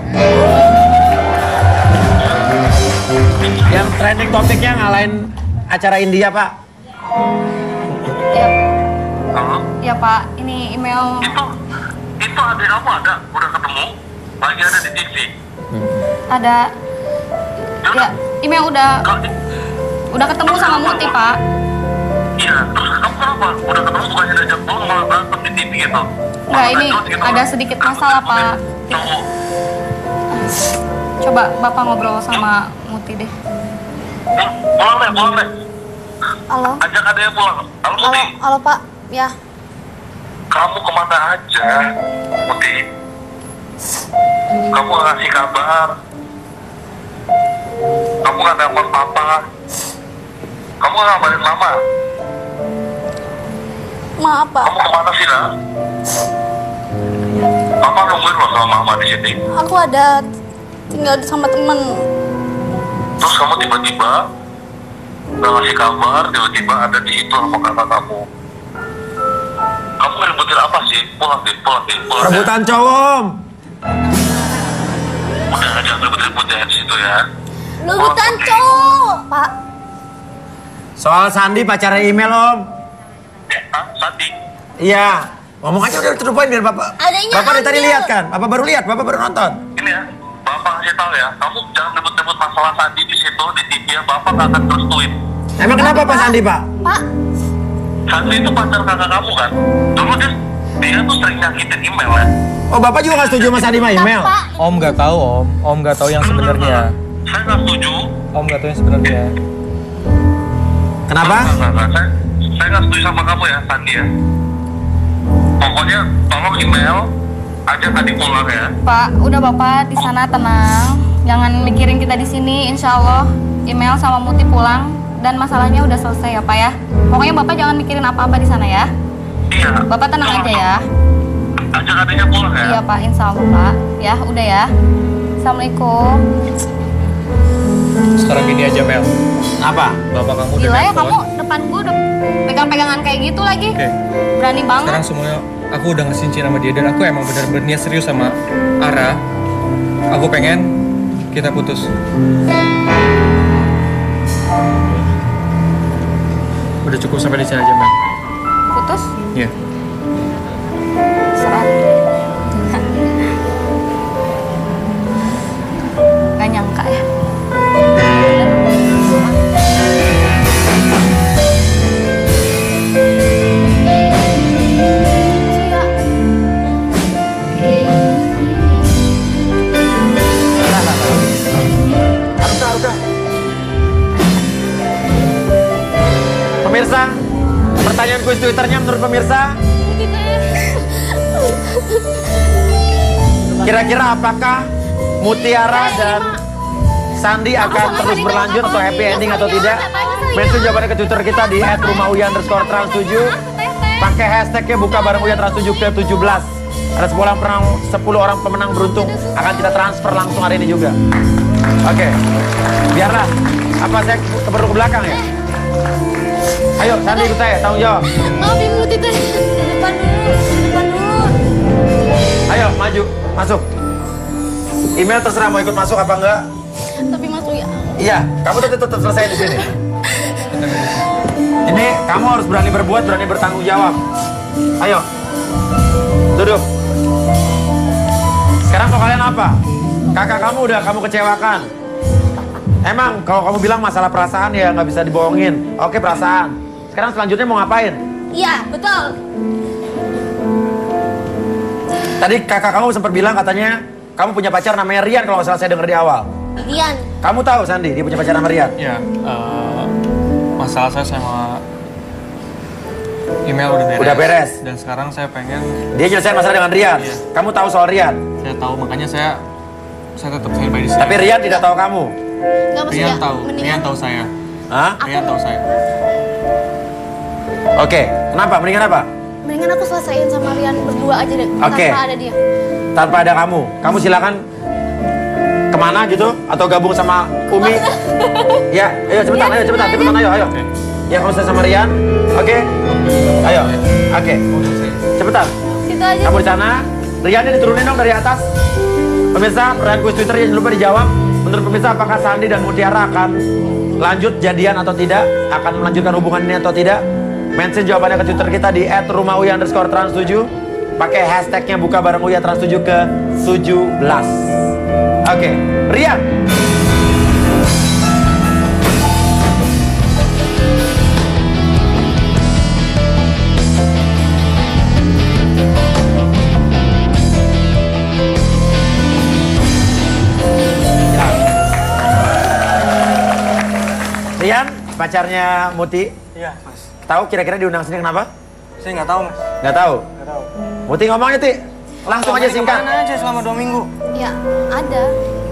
Yang trending topiknya ngalahin acara India Pak. Ya, Halo? ya Pak, ini email. Itu, itu adik kamu ada? Udah ketemu? Lagi ada di T V? Ada. Ya, email udah udah ketemu sama Muti Pak. Iya, terus kamu kenapa? Udah ketemu bukannya diajak pulang malah berantem di T V gitu? Enggak, ini ada sedikit masalah Pak. Cowok. Coba Bapak ngobrol sama Muti deh. Hmm, pulang deh, pulang deh. Halo. Ajak adiknya pulang. Halo, Halo, Muti. halo Pak. Ya. Kamu kemana aja, Muti? Kamu gak ngasih kabar. Kamu gak telepon papa. Kamu gak ngabarin mama. Maaf Pak. Kamu kemana sih, Nak? Papa nungguin loh sama mama di sini. Aku ada tinggal sama temen. Terus kamu tiba-tiba gak ngasih kabar, tiba-tiba ada di situ sama kakak kamu. Kamu ngeributin apa sih? Pulang deh, pulang deh, pulang deh. Rebutan cowok. Udah jangan ribut-ribut ya di situ ya. Rebutan cowok, Pak. Soal Sandi pacarnya email Om. Ah, Sandi. Iya. Ngomong aja udah to the point biar Bapak. Adanya Bapak dari tadi ambil. lihat kan? Bapak baru lihat, Bapak baru nonton. Ini ya, Bapak kasih tahu ya, kamu jangan ribut-ribut masalah Sandi di situ di T V ya, Bapak gak akan restuin. Emang kenapa Pak Sandi Pak? Pak, Sandi itu pacar kakak kamu kan? Dulu dia, dia tuh sering nyakitin email ya. Oh Bapak juga gak setuju sama Sandi sama email? Pak. Om nggak tahu Om, Om nggak tahu yang sebenarnya. Saya nggak setuju. Om nggak tahu yang sebenarnya. Kenapa? Nggak, nggak, nggak. Saya, saya nggak setuju sama kamu ya, Sandi ya. Pokoknya tolong email, ajak adik pulang ya. Pak, udah Bapak di sana tenang. Jangan mikirin kita di sini. Insya Allah email sama Muti pulang dan masalahnya udah selesai ya Pak ya. Pokoknya Bapak jangan mikirin apa-apa di sana ya. Iya. Bapak tenang aja ya. Ajak adiknya pulang ya. Iya Pak, insya Allah Pak. Ya, udah ya. Assalamualaikum. Sekarang gini aja Mel, Apa? bapak kamu udah Gila ya nelpon. kamu depan gue udah pegang-pegangan kayak gitu lagi. Oke, Berani banget. sekarang semuanya aku udah ngasih cincin sama dia dan aku emang benar-benar niat serius sama Ara. Aku pengen kita putus. Udah cukup sampai di sini aja Mel. Putus? Iya. Serat. Gak nyangka ya. Haruka, Haruka. Pemirsa, pertanyaan kuis Twitternya menurut pemirsa, kira-kira apakah Mutiara dan Sandi akan terus berlanjut atau happy ending atau tidak? Mention jawabannya ke Twitter kita di et rumah uya underscore trans tujuh. Pakai hashtagnya buka bareng Uya Trans tujuh ke tujuh belas. Ada sepuluh orang, penang, sepuluh orang pemenang beruntung akan kita transfer langsung hari ini juga. Oke, biarlah. Apa saya keburu ke belakang ya? Ayo, Sandi ikut saya, tanggung jawab. maaf Ibu Muti teh. Depan dulu, depan dulu. Ayo, maju, masuk. Email terserah mau ikut masuk apa enggak? Tapi Mas Uya. Iya, kamu tetap tetap selesai di sini. Ini kamu harus berani berbuat, berani bertanggung jawab. Ayo, duduk. Sekarang mau kalian apa? Kakak kamu udah kamu kecewakan. Emang kalau kamu bilang masalah perasaan ya nggak bisa dibohongin. Oke perasaan. Sekarang selanjutnya mau ngapain? Iya, betul. Tadi kakak kamu sempat bilang katanya kamu punya pacar namanya Rian kalau nggak salah saya dengar di awal. Rian. Kamu tahu Sandi dia punya pacar nama Rian? Ya, eh, masalah saya sama email udah beres. Udah beres. Dan sekarang saya pengen, Dia nyelesain masalah dengan Rian. Iya. Kamu tahu soal Rian, saya tahu makanya saya saya tetap saya di sini. tapi Rian tidak tahu kamu. Enggak Mas Uya. Rian tahu, Mendingan Rian tahu saya. Hah? Rian tahu saya. Oke, kenapa? Mendingan apa? mendingan aku selesaiin sama Rian berdua aja deh. Oke. Tanpa ada dia. Tanpa ada kamu. Kamu silakan kemana kemana gitu atau gabung sama Umi? Ya, ayo cepetan, ayo cepetan, cepetan, ayo, ayo. Ya kamu selesai sama Rian, oke? Okay? Ayo, oke. Okay. Cepetan. Situ aja. Kamu di sana. Rian ini turunin dong dari atas. Pemirsa, pertanyaan kuis Twitter jangan lupa dijawab. Menurut pemirsa, apakah Sandi dan Mutiara akan lanjut jadian atau tidak? Akan melanjutkan hubungan ini atau tidak? Mention jawabannya ke Twitter kita di et rumah uya underscore trans tujuh. Pakai hashtagnya buka bareng Uya trans tujuh ke tujuh belas. Oke, okay. Rian. Rian, pacarnya Muti. Iya, Mas. Tahu kira-kira diundang sini kenapa? Saya nggak tahu, Mas. Nggak tahu? Nggak tahu. Muti ngomongnya, Ti. Langsung aja singkat. Kemana aja selama dua minggu? Ya, ada.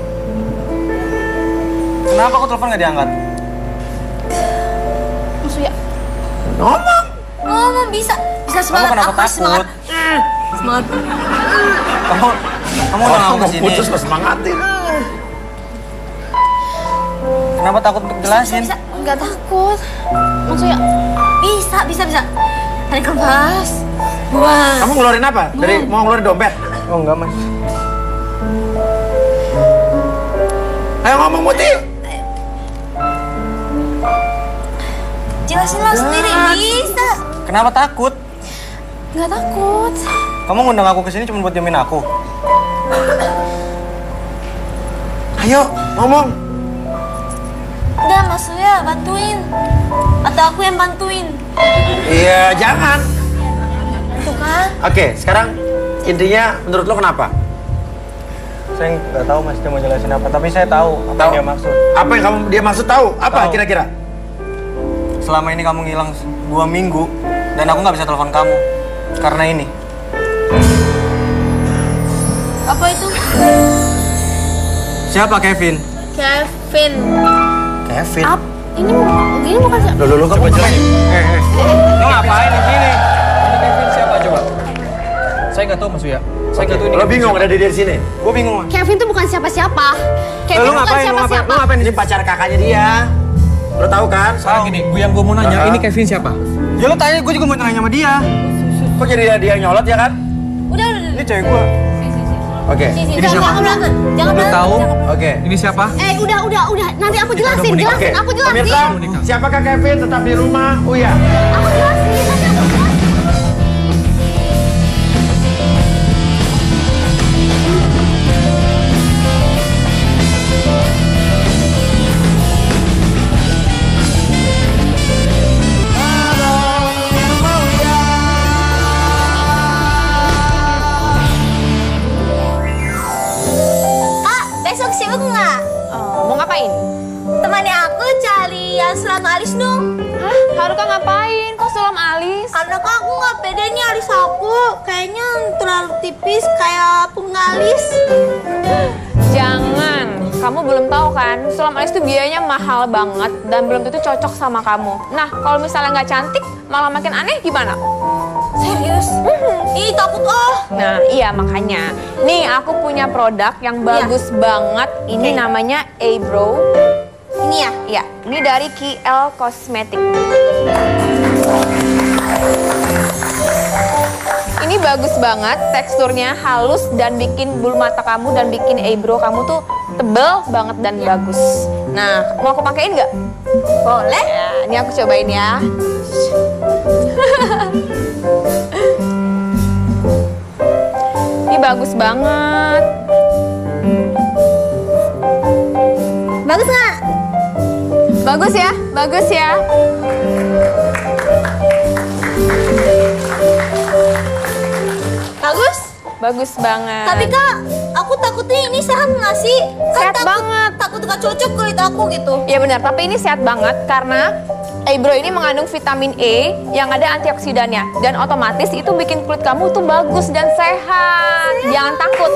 Kenapa kok telepon nggak diangkat? Maksudnya? Ngomong. Ngomong bisa. Bisa semangat. Kamu kenapa Aku takut? semangat. Semangat. Kamu, kamu udah Orang ngomong mau kesini. putus pas semangatin. Kenapa takut untuk jelasin? Bisa, nggak takut. Maksudnya bisa, bisa, bisa. Tarik nafas. Buang. Kamu ngeluarin apa? Dari mau ngeluarin dompet? Oh enggak, Mas. Ayo ngomong, Muti. Jelasinlah sendiri, bisa. Kenapa takut? Nggak takut. Kamu ngundang aku kesini cuma buat jamin aku. Ayo, ngomong. Udah, maksudnya bantuin. Atau aku yang bantuin. Iya, jangan. Tuh kan? Oke, sekarang intinya menurut lo kenapa? Saya nggak tahu, Mas, dia mau jelasin apa. Tapi saya tahu apa Tahu. yang dia maksud. Apa yang kamu dia maksud tahu? Apa Tahu. kira-kira? Selama ini kamu ngilang dua minggu dan aku nggak bisa telepon kamu karena ini. Apa itu? Siapa Kevin? Kevin. Kevin. Ap, ini ini bukan siapa? Lo lo lo kamu jelasin. Eh, eh. Lo ngapain di sini? Ini Kevin siapa coba? Saya nggak tahu, Mas Uya. Saya nggak tahu ini. Lo bingung ada di dari sini? Gue bingung, Mas. Kevin tuh bukan siapa-siapa. Kevin Lo bukan ngapain? Lo ngapain? siapa-siapa. Lo ngapain? Ini pacar kakaknya dia. Lo tahu kan? Sekarang gini, gue yang gue mau nanya, Ah. ini Kevin siapa? Ya lo tanya, gue juga mau nanya sama dia. Kok jadi dia, dia yang nyolot ya kan? Udah, udah, udah. Ini cewek gue. Oke. Si, si, Ini jangan, siapa? jangan berantem. Jangan Lo berantem. tahu? jangan- Oke. Ini siapa? Eh, udah, udah, udah. Nanti aku jelasin, udah menikah. jelasin. Oke. Aku jelasin. Pemirsa, siapakah Kevin tetap di rumah Uya? Aku jelasin. Nanti aku jelasin. Kak, besok sibuk nggak? mau ngapain? Temani aku cari yang sulam alis dong. Hah? Haruka ngapain? Kok sulam alis? Karena kak aku nggak pede nih alis aku. Kayaknya terlalu tipis kayak pengalis. Jangan. Kamu belum tahu kan, sulam alis itu biayanya mahal banget dan belum tentu cocok sama kamu. Nah, kalau misalnya nggak cantik, malah makin aneh gimana? Serius? Ih takut oh. Nah, iya makanya. Nih, aku punya produk yang bagus banget. Ini Oke. namanya Eyebrow. Ini ya? Ya, ini dari K L Cosmetic. Ini bagus banget, teksturnya halus dan bikin bulu mata kamu dan bikin eyebrow kamu tuh tebel banget dan bagus. Nah, mau aku pakein nggak? Boleh. Ya, ini aku cobain ya. Ini bagus banget. Bagus nggak? Bagus ya, bagus ya. Bagus? Bagus banget. Tapi kak, aku takutnya ini sehat nggak sih? Kan Sehat takut, banget. Takut nggak cocok kulit aku gitu. Ya benar, tapi ini sehat banget karena Eyebrow ini mengandung vitamin E yang ada antioksidannya. Dan otomatis itu bikin kulit kamu tuh bagus dan sehat. Jangan takut.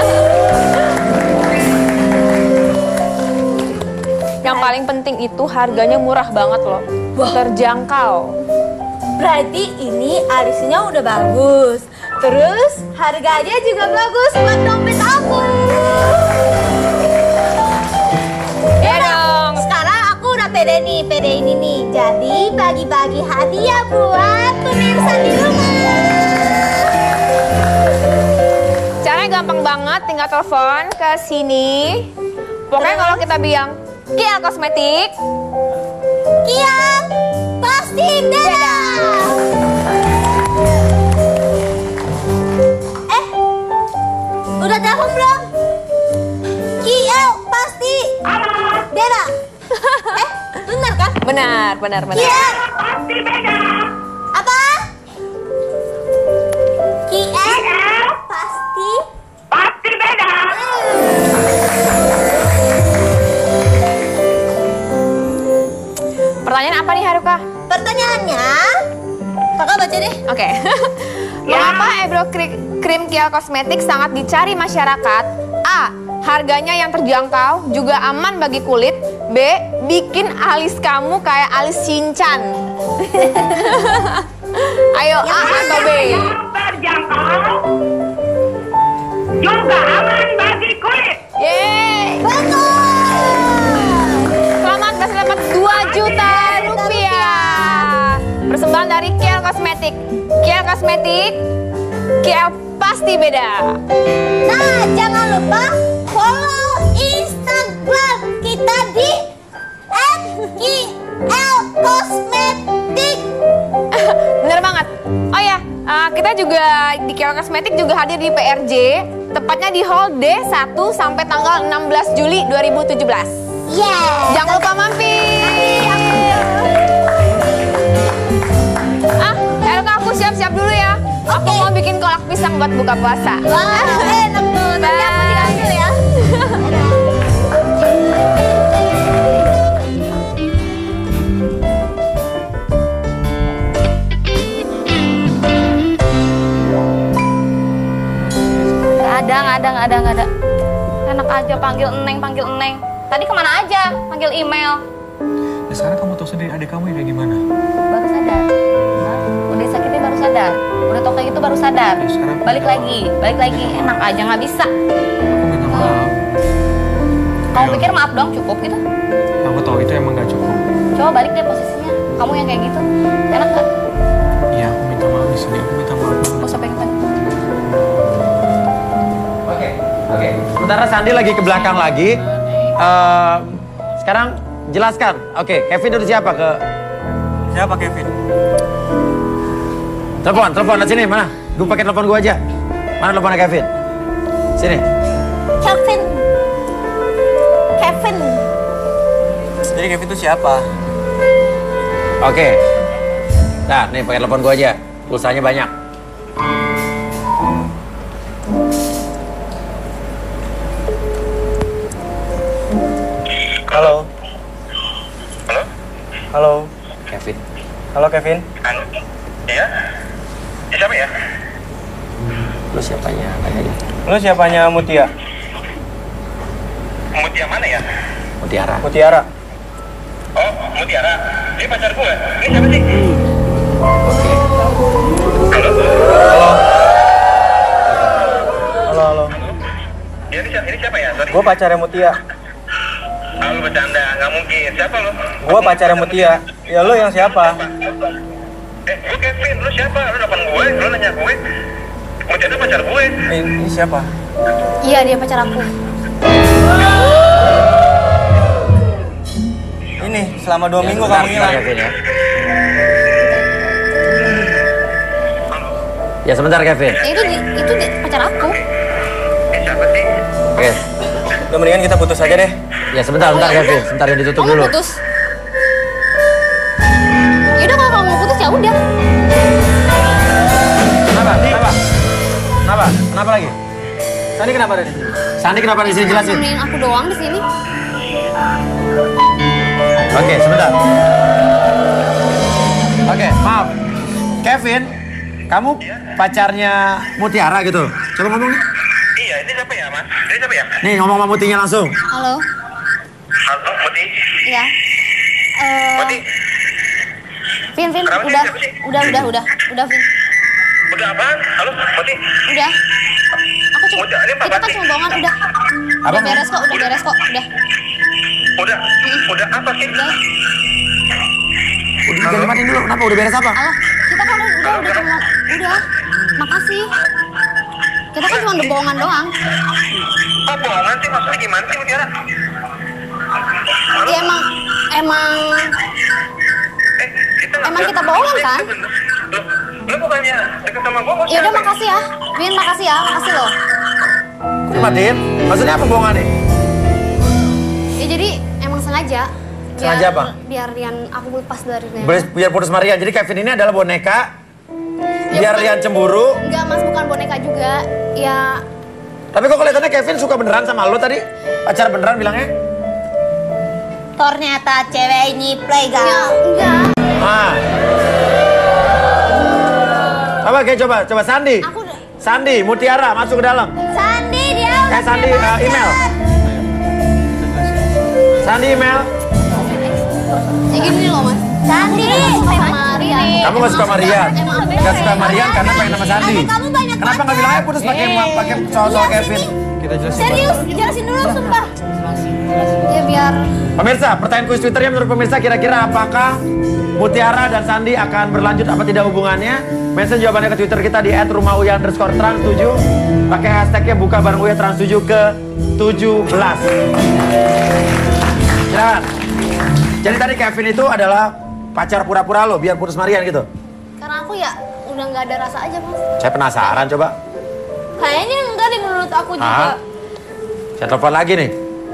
Yang paling penting itu harganya murah banget loh. Terjangkau. Berarti ini alisnya udah bagus. Terus harganya juga bagus buat dompet aku. Ya dong. Sekarang aku udah pede nih, pede ini nih. Jadi bagi-bagi hadiah buat pemirsa di rumah. Caranya gampang banget, tinggal telepon ke sini. Pokoknya kalau kita bilang Kia Kosmetik, Kia pasti beda. Eh, udah telepon belum? Kia pasti beda. Eh, benar kan? benar, benar, benar. Kia pasti beda. Apa? Kia pasti pasti beda. Pertanyaan apa nih Haruka? Pertanyaannya, kakak baca deh. Oke. Mengapa Ebro Kri- Krim Kia Kosmetik sangat dicari masyarakat? A. Harganya yang terjangkau, juga aman bagi kulit. B. Bikin alis kamu kayak alis Shinchan. Ayo, A atau B? Terjangkau, juga aman bagi kulit. Yeay. Selamat kasih dapat dua juta rupiah. Persembahan dari Kia Kosmetik. Kia Kosmetik, Kia pasti beda. Nah, jangan lupa follow Instagram kita di et ki el kosmetik. Bener banget. Oh ya, uh, kita juga di Kia Kosmetik juga hadir di P R J, tepatnya di Hall D satu sampai tanggal enam belas Juli dua ribu tujuh belas. Yeah. Jangan lupa mampir. Ah, Haruka, aku siap-siap dulu ya. Aku mau bikin kolak pisang buat buka puasa. Wow, enak tuh. Nanti aku diambil ya. Nggak ada, nggak ada, nggak ada, nggak ada. Enak aja panggil Eneng, panggil Eneng. Tadi kemana aja? Panggil email. Ya sekarang kamu tahu sendiri adik kamu kayak gimana. Baru sadar. Hah? Udah sakitnya baru sadar. Udah tau kayak gitu baru sadar. Ya, sekarang Balik lagi, balik lagi. Enak aja nggak bisa. Aku minta maaf. Kamu Ayo. pikir maaf doang cukup gitu? Aku tahu itu emang gak cukup. Coba balik deh posisinya. Kamu yang kayak gitu. Enak nggak? Iya, aku minta maaf di sini. Aku minta maaf banget. Gak usah pengen Oke, oke. Sementara Sandi lagi ke belakang lagi. Eh, sekarang jelaskan. Oke, Kevin itu siapa ke? Siapa Kevin? Telepon, telepon di sini mana? Gue pakai telepon gue aja. Mana teleponnya Kevin? Sini. Kevin. Kevin. Jadi Kevin itu siapa? Oke. Nah, nih pakai telepon gue aja. Pulsanya banyak. Halo. Halo? Halo. Kevin. Halo Kevin. Iya? Ya, siapa ya? Lu siapanya? Kayaknya. Lu siapanya Mutia? Mutia mana ya? Mutiara. Mutiara. Oh, Mutiara. Dia pacar gue. Ini siapa sih? Oke. Halo? Halo. Halo, halo. Ya, ini, siapa- ini siapa ya? Sorry. Gue pacarnya Mutia. Ah, lu bercanda. Nggak mungkin. Siapa lu? Gue pacarnya Mutia. Ya lu yang siapa? Eh, gue Kevin. Lu siapa? Lu nelfon gue. Lu nanya gue. Mutia itu pacar gue. Eh, ini siapa? Iya, dia pacar aku. Ini selama dua Ya, minggu sebentar, kamu hilang. sebentar, Kevin ya. Ya sebentar Kevin. Ya, itu di- itu di- pacar aku. Eh, siapa sih? Oke. Udah mendingan kita putus aja deh. Ya sebentar, sebentar Kevin. Sebentar yang ditutup Kamu dulu. putus. Yaudah kalau kamu mau putus ya udah. Kenapa? Kenapa? Kenapa? Kenapa lagi? Sandi kenapa ada di sini? Sandi kenapa di sini jelasin? Nemenin aku doang di sini. Oke, sebentar. Oke, maaf. Kevin, kamu pacarnya Mutiara gitu? Coba ngomong nih. Iya, ini siapa ya, Mas? Ini siapa ya? Nih, ngomong sama Mutinya langsung. Halo. Halo, Muti. Iya. Eh, Muti. Vin, Vin, Kenapa sih? udah, Siapa sih? udah, udah, udah, udah, Vin, Udah apaan? Halo, Muti. udah. Aku cuma, Udah, ini apa kita kan sih? cuma bohongan, udah. Apa? Udah beres kok, udah beres kok, udah. Udah, udah apa sih? Udah, jangan matiin dulu. Kenapa? Udah beres apa? Halo, kita kan udah, udah, udah cuma, udah, makasih. Kita kan cuma udah bohongan doang. Kok bohongan sih? Maksudnya gimana sih, Mutiara? Ya emang, emang, Eh, kita emang kita bohongan kan? Loh, lu bukannya deket sama gua? Ya udah makasih ya, Vin makasih ya, makasih loh. Kok dimatiin? Maksudnya apa bohongan nih? Ya jadi emang sengaja. Sengaja apa? Biar Rian aku lepas dari Rian. Biar, biar putus Maria. Jadi Kevin ini adalah boneka. Ya, Biar bukan- Rian cemburu. Enggak mas, bukan boneka juga. Ya Tapi kok kelihatannya Kevin suka beneran sama lo tadi? Pacar beneran bilangnya? Ternyata cewek ini playground. ya enggak. Ah. Apa kayak coba, coba Sandi. Aku udah. Sandi, Mutiara masuk ke dalam. Sandi dia Eh Sandi, uh, email. Sandi email. Ya gini loh mas. Sandi. Suka sama Rian. Kamu gak suka sama Rian? Emang aku Gak suka sama Rian karena pengen sama Sandi. Kamu banyak Kenapa gak bilang aja putus pakai pakai soal-soal Kevin? Kita jelasin. serius, jelasin dulu sumpah. Ya biar. Pemirsa, pertanyaan kuis Twitternya menurut pemirsa kira-kira apakah Mutiara dan Sandi akan berlanjut apa tidak hubungannya? Mention jawabannya ke Twitter kita di et rumah uya underscore trans tujuh. Pakai hashtagnya buka bareng uya trans tujuh ke tujuh belas. Silakan. Jadi tadi Kevin itu adalah pacar pura-pura lo biar putus Marian gitu? Karena aku ya udah nggak ada rasa aja mas. Saya penasaran coba. Kayaknya enggak deh menurut aku juga. Ah. Saya telepon lagi nih.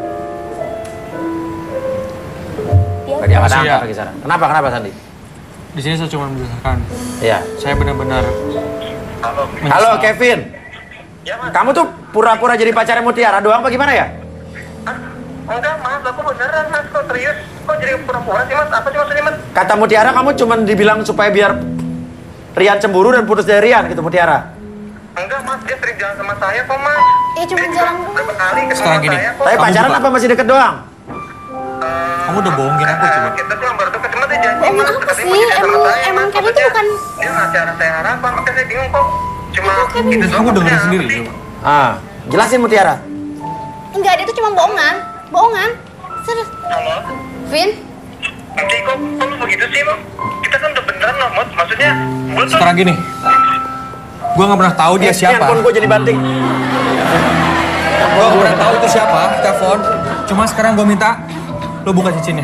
Gak diangkat Masih ya? lagi Sarah. Kenapa, kenapa Sandi? Di sini saya cuma menjelaskan. Iya. Saya benar-benar Halo. Halo Kevin. Ya, Mas. Kamu tuh pura-pura jadi pacarnya Mutiara doang apa gimana ya? Ah, enggak, Mas. Aku beneran, Mas. Kok serius? Kok jadi pura-pura sih, Mas? Apa sih maksudnya, Mas? Kata Mutiara kamu cuma dibilang supaya biar Rian cemburu dan putus dari Rian gitu Mutiara. Enggak, Mas. Dia sering jalan sama saya kok, Mas. Ya cuma Dia jalan berapa kali ketemu Sekarang sama gini. saya kok. Tapi Kamu pacaran suka- apa masih deket doang? Kamu udah bohongin aku Eh, coba. Kita tuh yang baru deket, cuma dia janji, Bohongin Mas. apa Katanya sih? mau jadi sama Emang- saya, emang Mas. Kevin tuh Maksudnya, bukan- dia ngasih arah saya harapan, makanya saya bingung kok. Cuma Kok Kevin- itu doang. Kamu dengerin maksudnya sendiri apa sih? coba. Ah, jelasin Mutiara. enggak, dia tuh cuma bohongan, bohongan. Serius. Halo? Vin, Nanti kok, kok lu begitu sih, Mas? Kita kan udah beneran loh, Mas. Maksudnya, gue tuh... Sekarang gini. Gua nggak pernah tahu dia Eh, siapa. handphone gue jadi banting. Gua nggak pernah tahu itu siapa, telepon. Cuma sekarang gua minta lo buka cincinnya.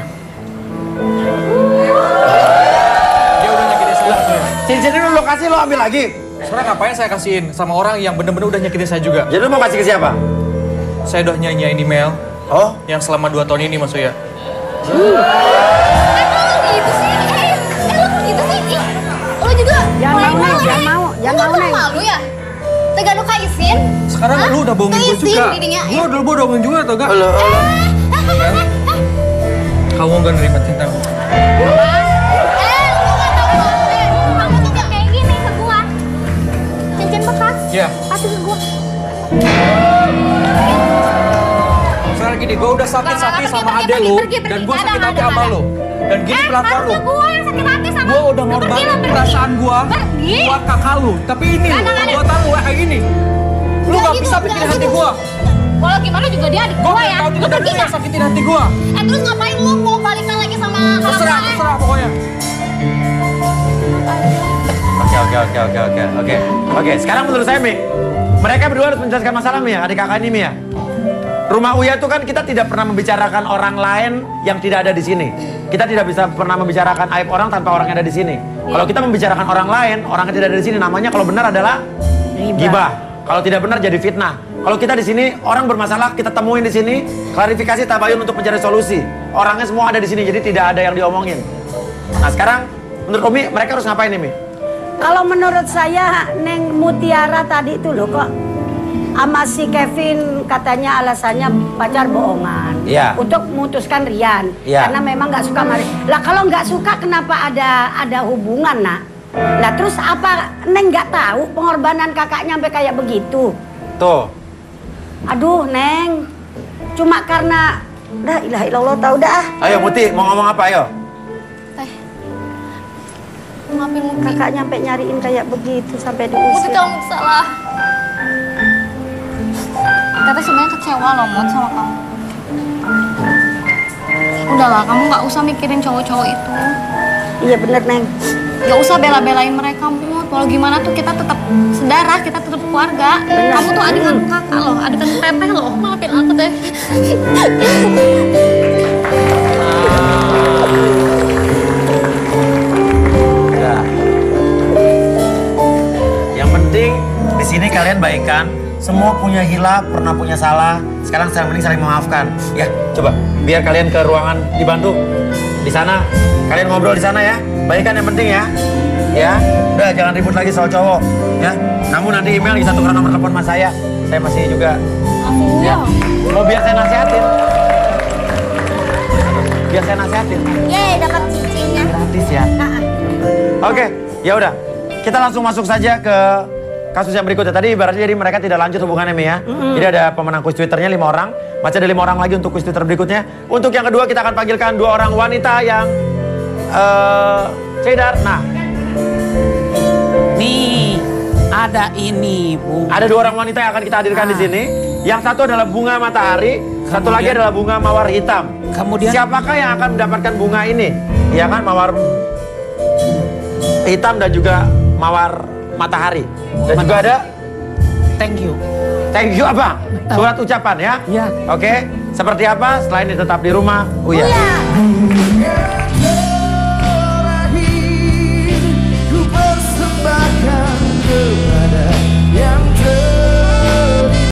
Dia udah nyakitin saya. Cincinnya lu kasih lo ambil lagi. Sekarang ngapain saya kasihin sama orang yang bener-bener udah nyakitin saya juga? Jadi lu mau kasih ke siapa? Saya udah nyanyiin email Oh, yang selama dua tahun ini Mas Uya. eh lu gitu sih, eh, eh lu gitu sih, ih, lu juga Jangan mulai mau, malu, jangan eh. mau, Lu jangan nggak mau, pernah Neng. malu ya? Tega lu kaisin? Sekarang Hah? lu udah bohongin gue Kaisin juga. dirinya, eh. Gua dulu bohongin juga tau gak? lo, lo. Kamu gak nerima cintaku. Eh, lu nggak tahu malu ya? Kamu tuh nggak kayak gini ke gua. Cincin bekas, Iya. kasih ke gua. Sekarang gini, gue udah sakit-sakit Nggak, nggak, sama pergi, adek pergi, lu. pergi, pergi. Dan gue Nggak ada, sakit nggak hati ada, sama nggak lu. Dan gini Eh, kelakuan lu. harusnya gua yang sakit hati sama Gue udah lu. Pergi, ngorbanin lu pergi. perasaan gue Pergi. buat kakak lu. Tapi ini Nggak lu, ada, nggak ada. perbuatan lu kayak gini. Lu Nggak gak gitu, bisa nggak bikin hati gitu. gue. Kalau gimana juga dia adik Gue gua gak ya. tau Lu tidak pergi yang nggak? sakitin hati gue. Eh terus ngapain lu mau balikan lagi sama kakak Terserah, gua? terserah pokoknya. Oke, oke, oke, oke, oke, oke. Oke, sekarang menurut saya, Mi, mereka berdua harus menjelaskan masalah, Mi, ya, adik kakak ini, Mi, ya. Rumah Uya itu kan kita tidak pernah membicarakan orang lain yang tidak ada di sini. Kita tidak bisa pernah membicarakan aib orang tanpa orang yang ada di sini. Kalau kita membicarakan orang lain, orang yang tidak ada di sini, namanya kalau benar adalah gibah. Kalau tidak benar jadi fitnah. Kalau kita di sini orang bermasalah, kita temuin di sini, klarifikasi tabayun untuk mencari solusi. Orangnya semua ada di sini, jadi tidak ada yang diomongin. Nah sekarang, menurut Umi, mereka harus ngapain nih, Mi? Kalau menurut saya Neng Mutiara tadi itu loh kok sama si Kevin katanya alasannya pacar bohongan. Iya. Untuk memutuskan Rian. Iya. Karena memang nggak suka Mari. Lah kalau nggak suka kenapa ada ada hubungan nak? Lah terus apa Neng nggak tahu pengorbanan kakaknya sampai kayak begitu? Tuh. Aduh Neng, cuma karena dah ilah ilallah tahu dah. Ayo Muti, mau ngomong apa, ayo? Teh, maafin Muti. Kakaknya sampai nyariin kayak begitu sampai Muti diusir. kamu salah. Tete sebenarnya kecewa loh Mut sama kamu. Udahlah, kamu nggak usah mikirin cowok-cowok itu. Iya bener, Neng. Gak usah bela-belain mereka, Mut. Walau gimana tuh kita tetap saudara, kita tetap keluarga. Bener. Kamu tuh adik aku kakak loh, adik aku teteh loh. Maafin aku deh. Ya. Yang penting di sini kalian baikan. Semua punya hilaf, pernah punya salah. Sekarang yang penting saling memaafkan. Ya, coba biar kalian ke ruangan dibantu. Di sana, kalian ngobrol di sana ya. Baikan yang penting ya. Ya, udah jangan ribut lagi soal cowok. Ya, kamu nanti email bisa tukeran nomor telepon mas saya. Saya masih juga. Ya, mau biar saya nasihatin. Biar saya nasihatin. Yeay, dapat cincinnya. Gratis ya. Oke, ya udah. Kita langsung masuk saja ke kasus yang berikutnya. Tadi ibaratnya jadi mereka tidak lanjut hubungannya, Mi ya. Mm-hmm. Jadi ada pemenang kuis Twitternya lima orang. Masih ada lima orang lagi untuk kuis Twitter berikutnya. Untuk yang kedua kita akan panggilkan dua orang wanita yang uh, cedar. Nah, nih ada ini bunga. Ada dua orang wanita yang akan kita hadirkan ah. di sini. Yang satu adalah bunga matahari, kemudian, satu lagi adalah bunga mawar hitam. Kemudian siapakah yang akan mendapatkan bunga ini? Ya kan, mawar hitam dan juga mawar matahari. Dan matahari. Juga ada thank you. Thank you apa? Surat ucapan ya? Iya. Oke. Seperti apa? Selain ini tetap di rumah. Oh ya.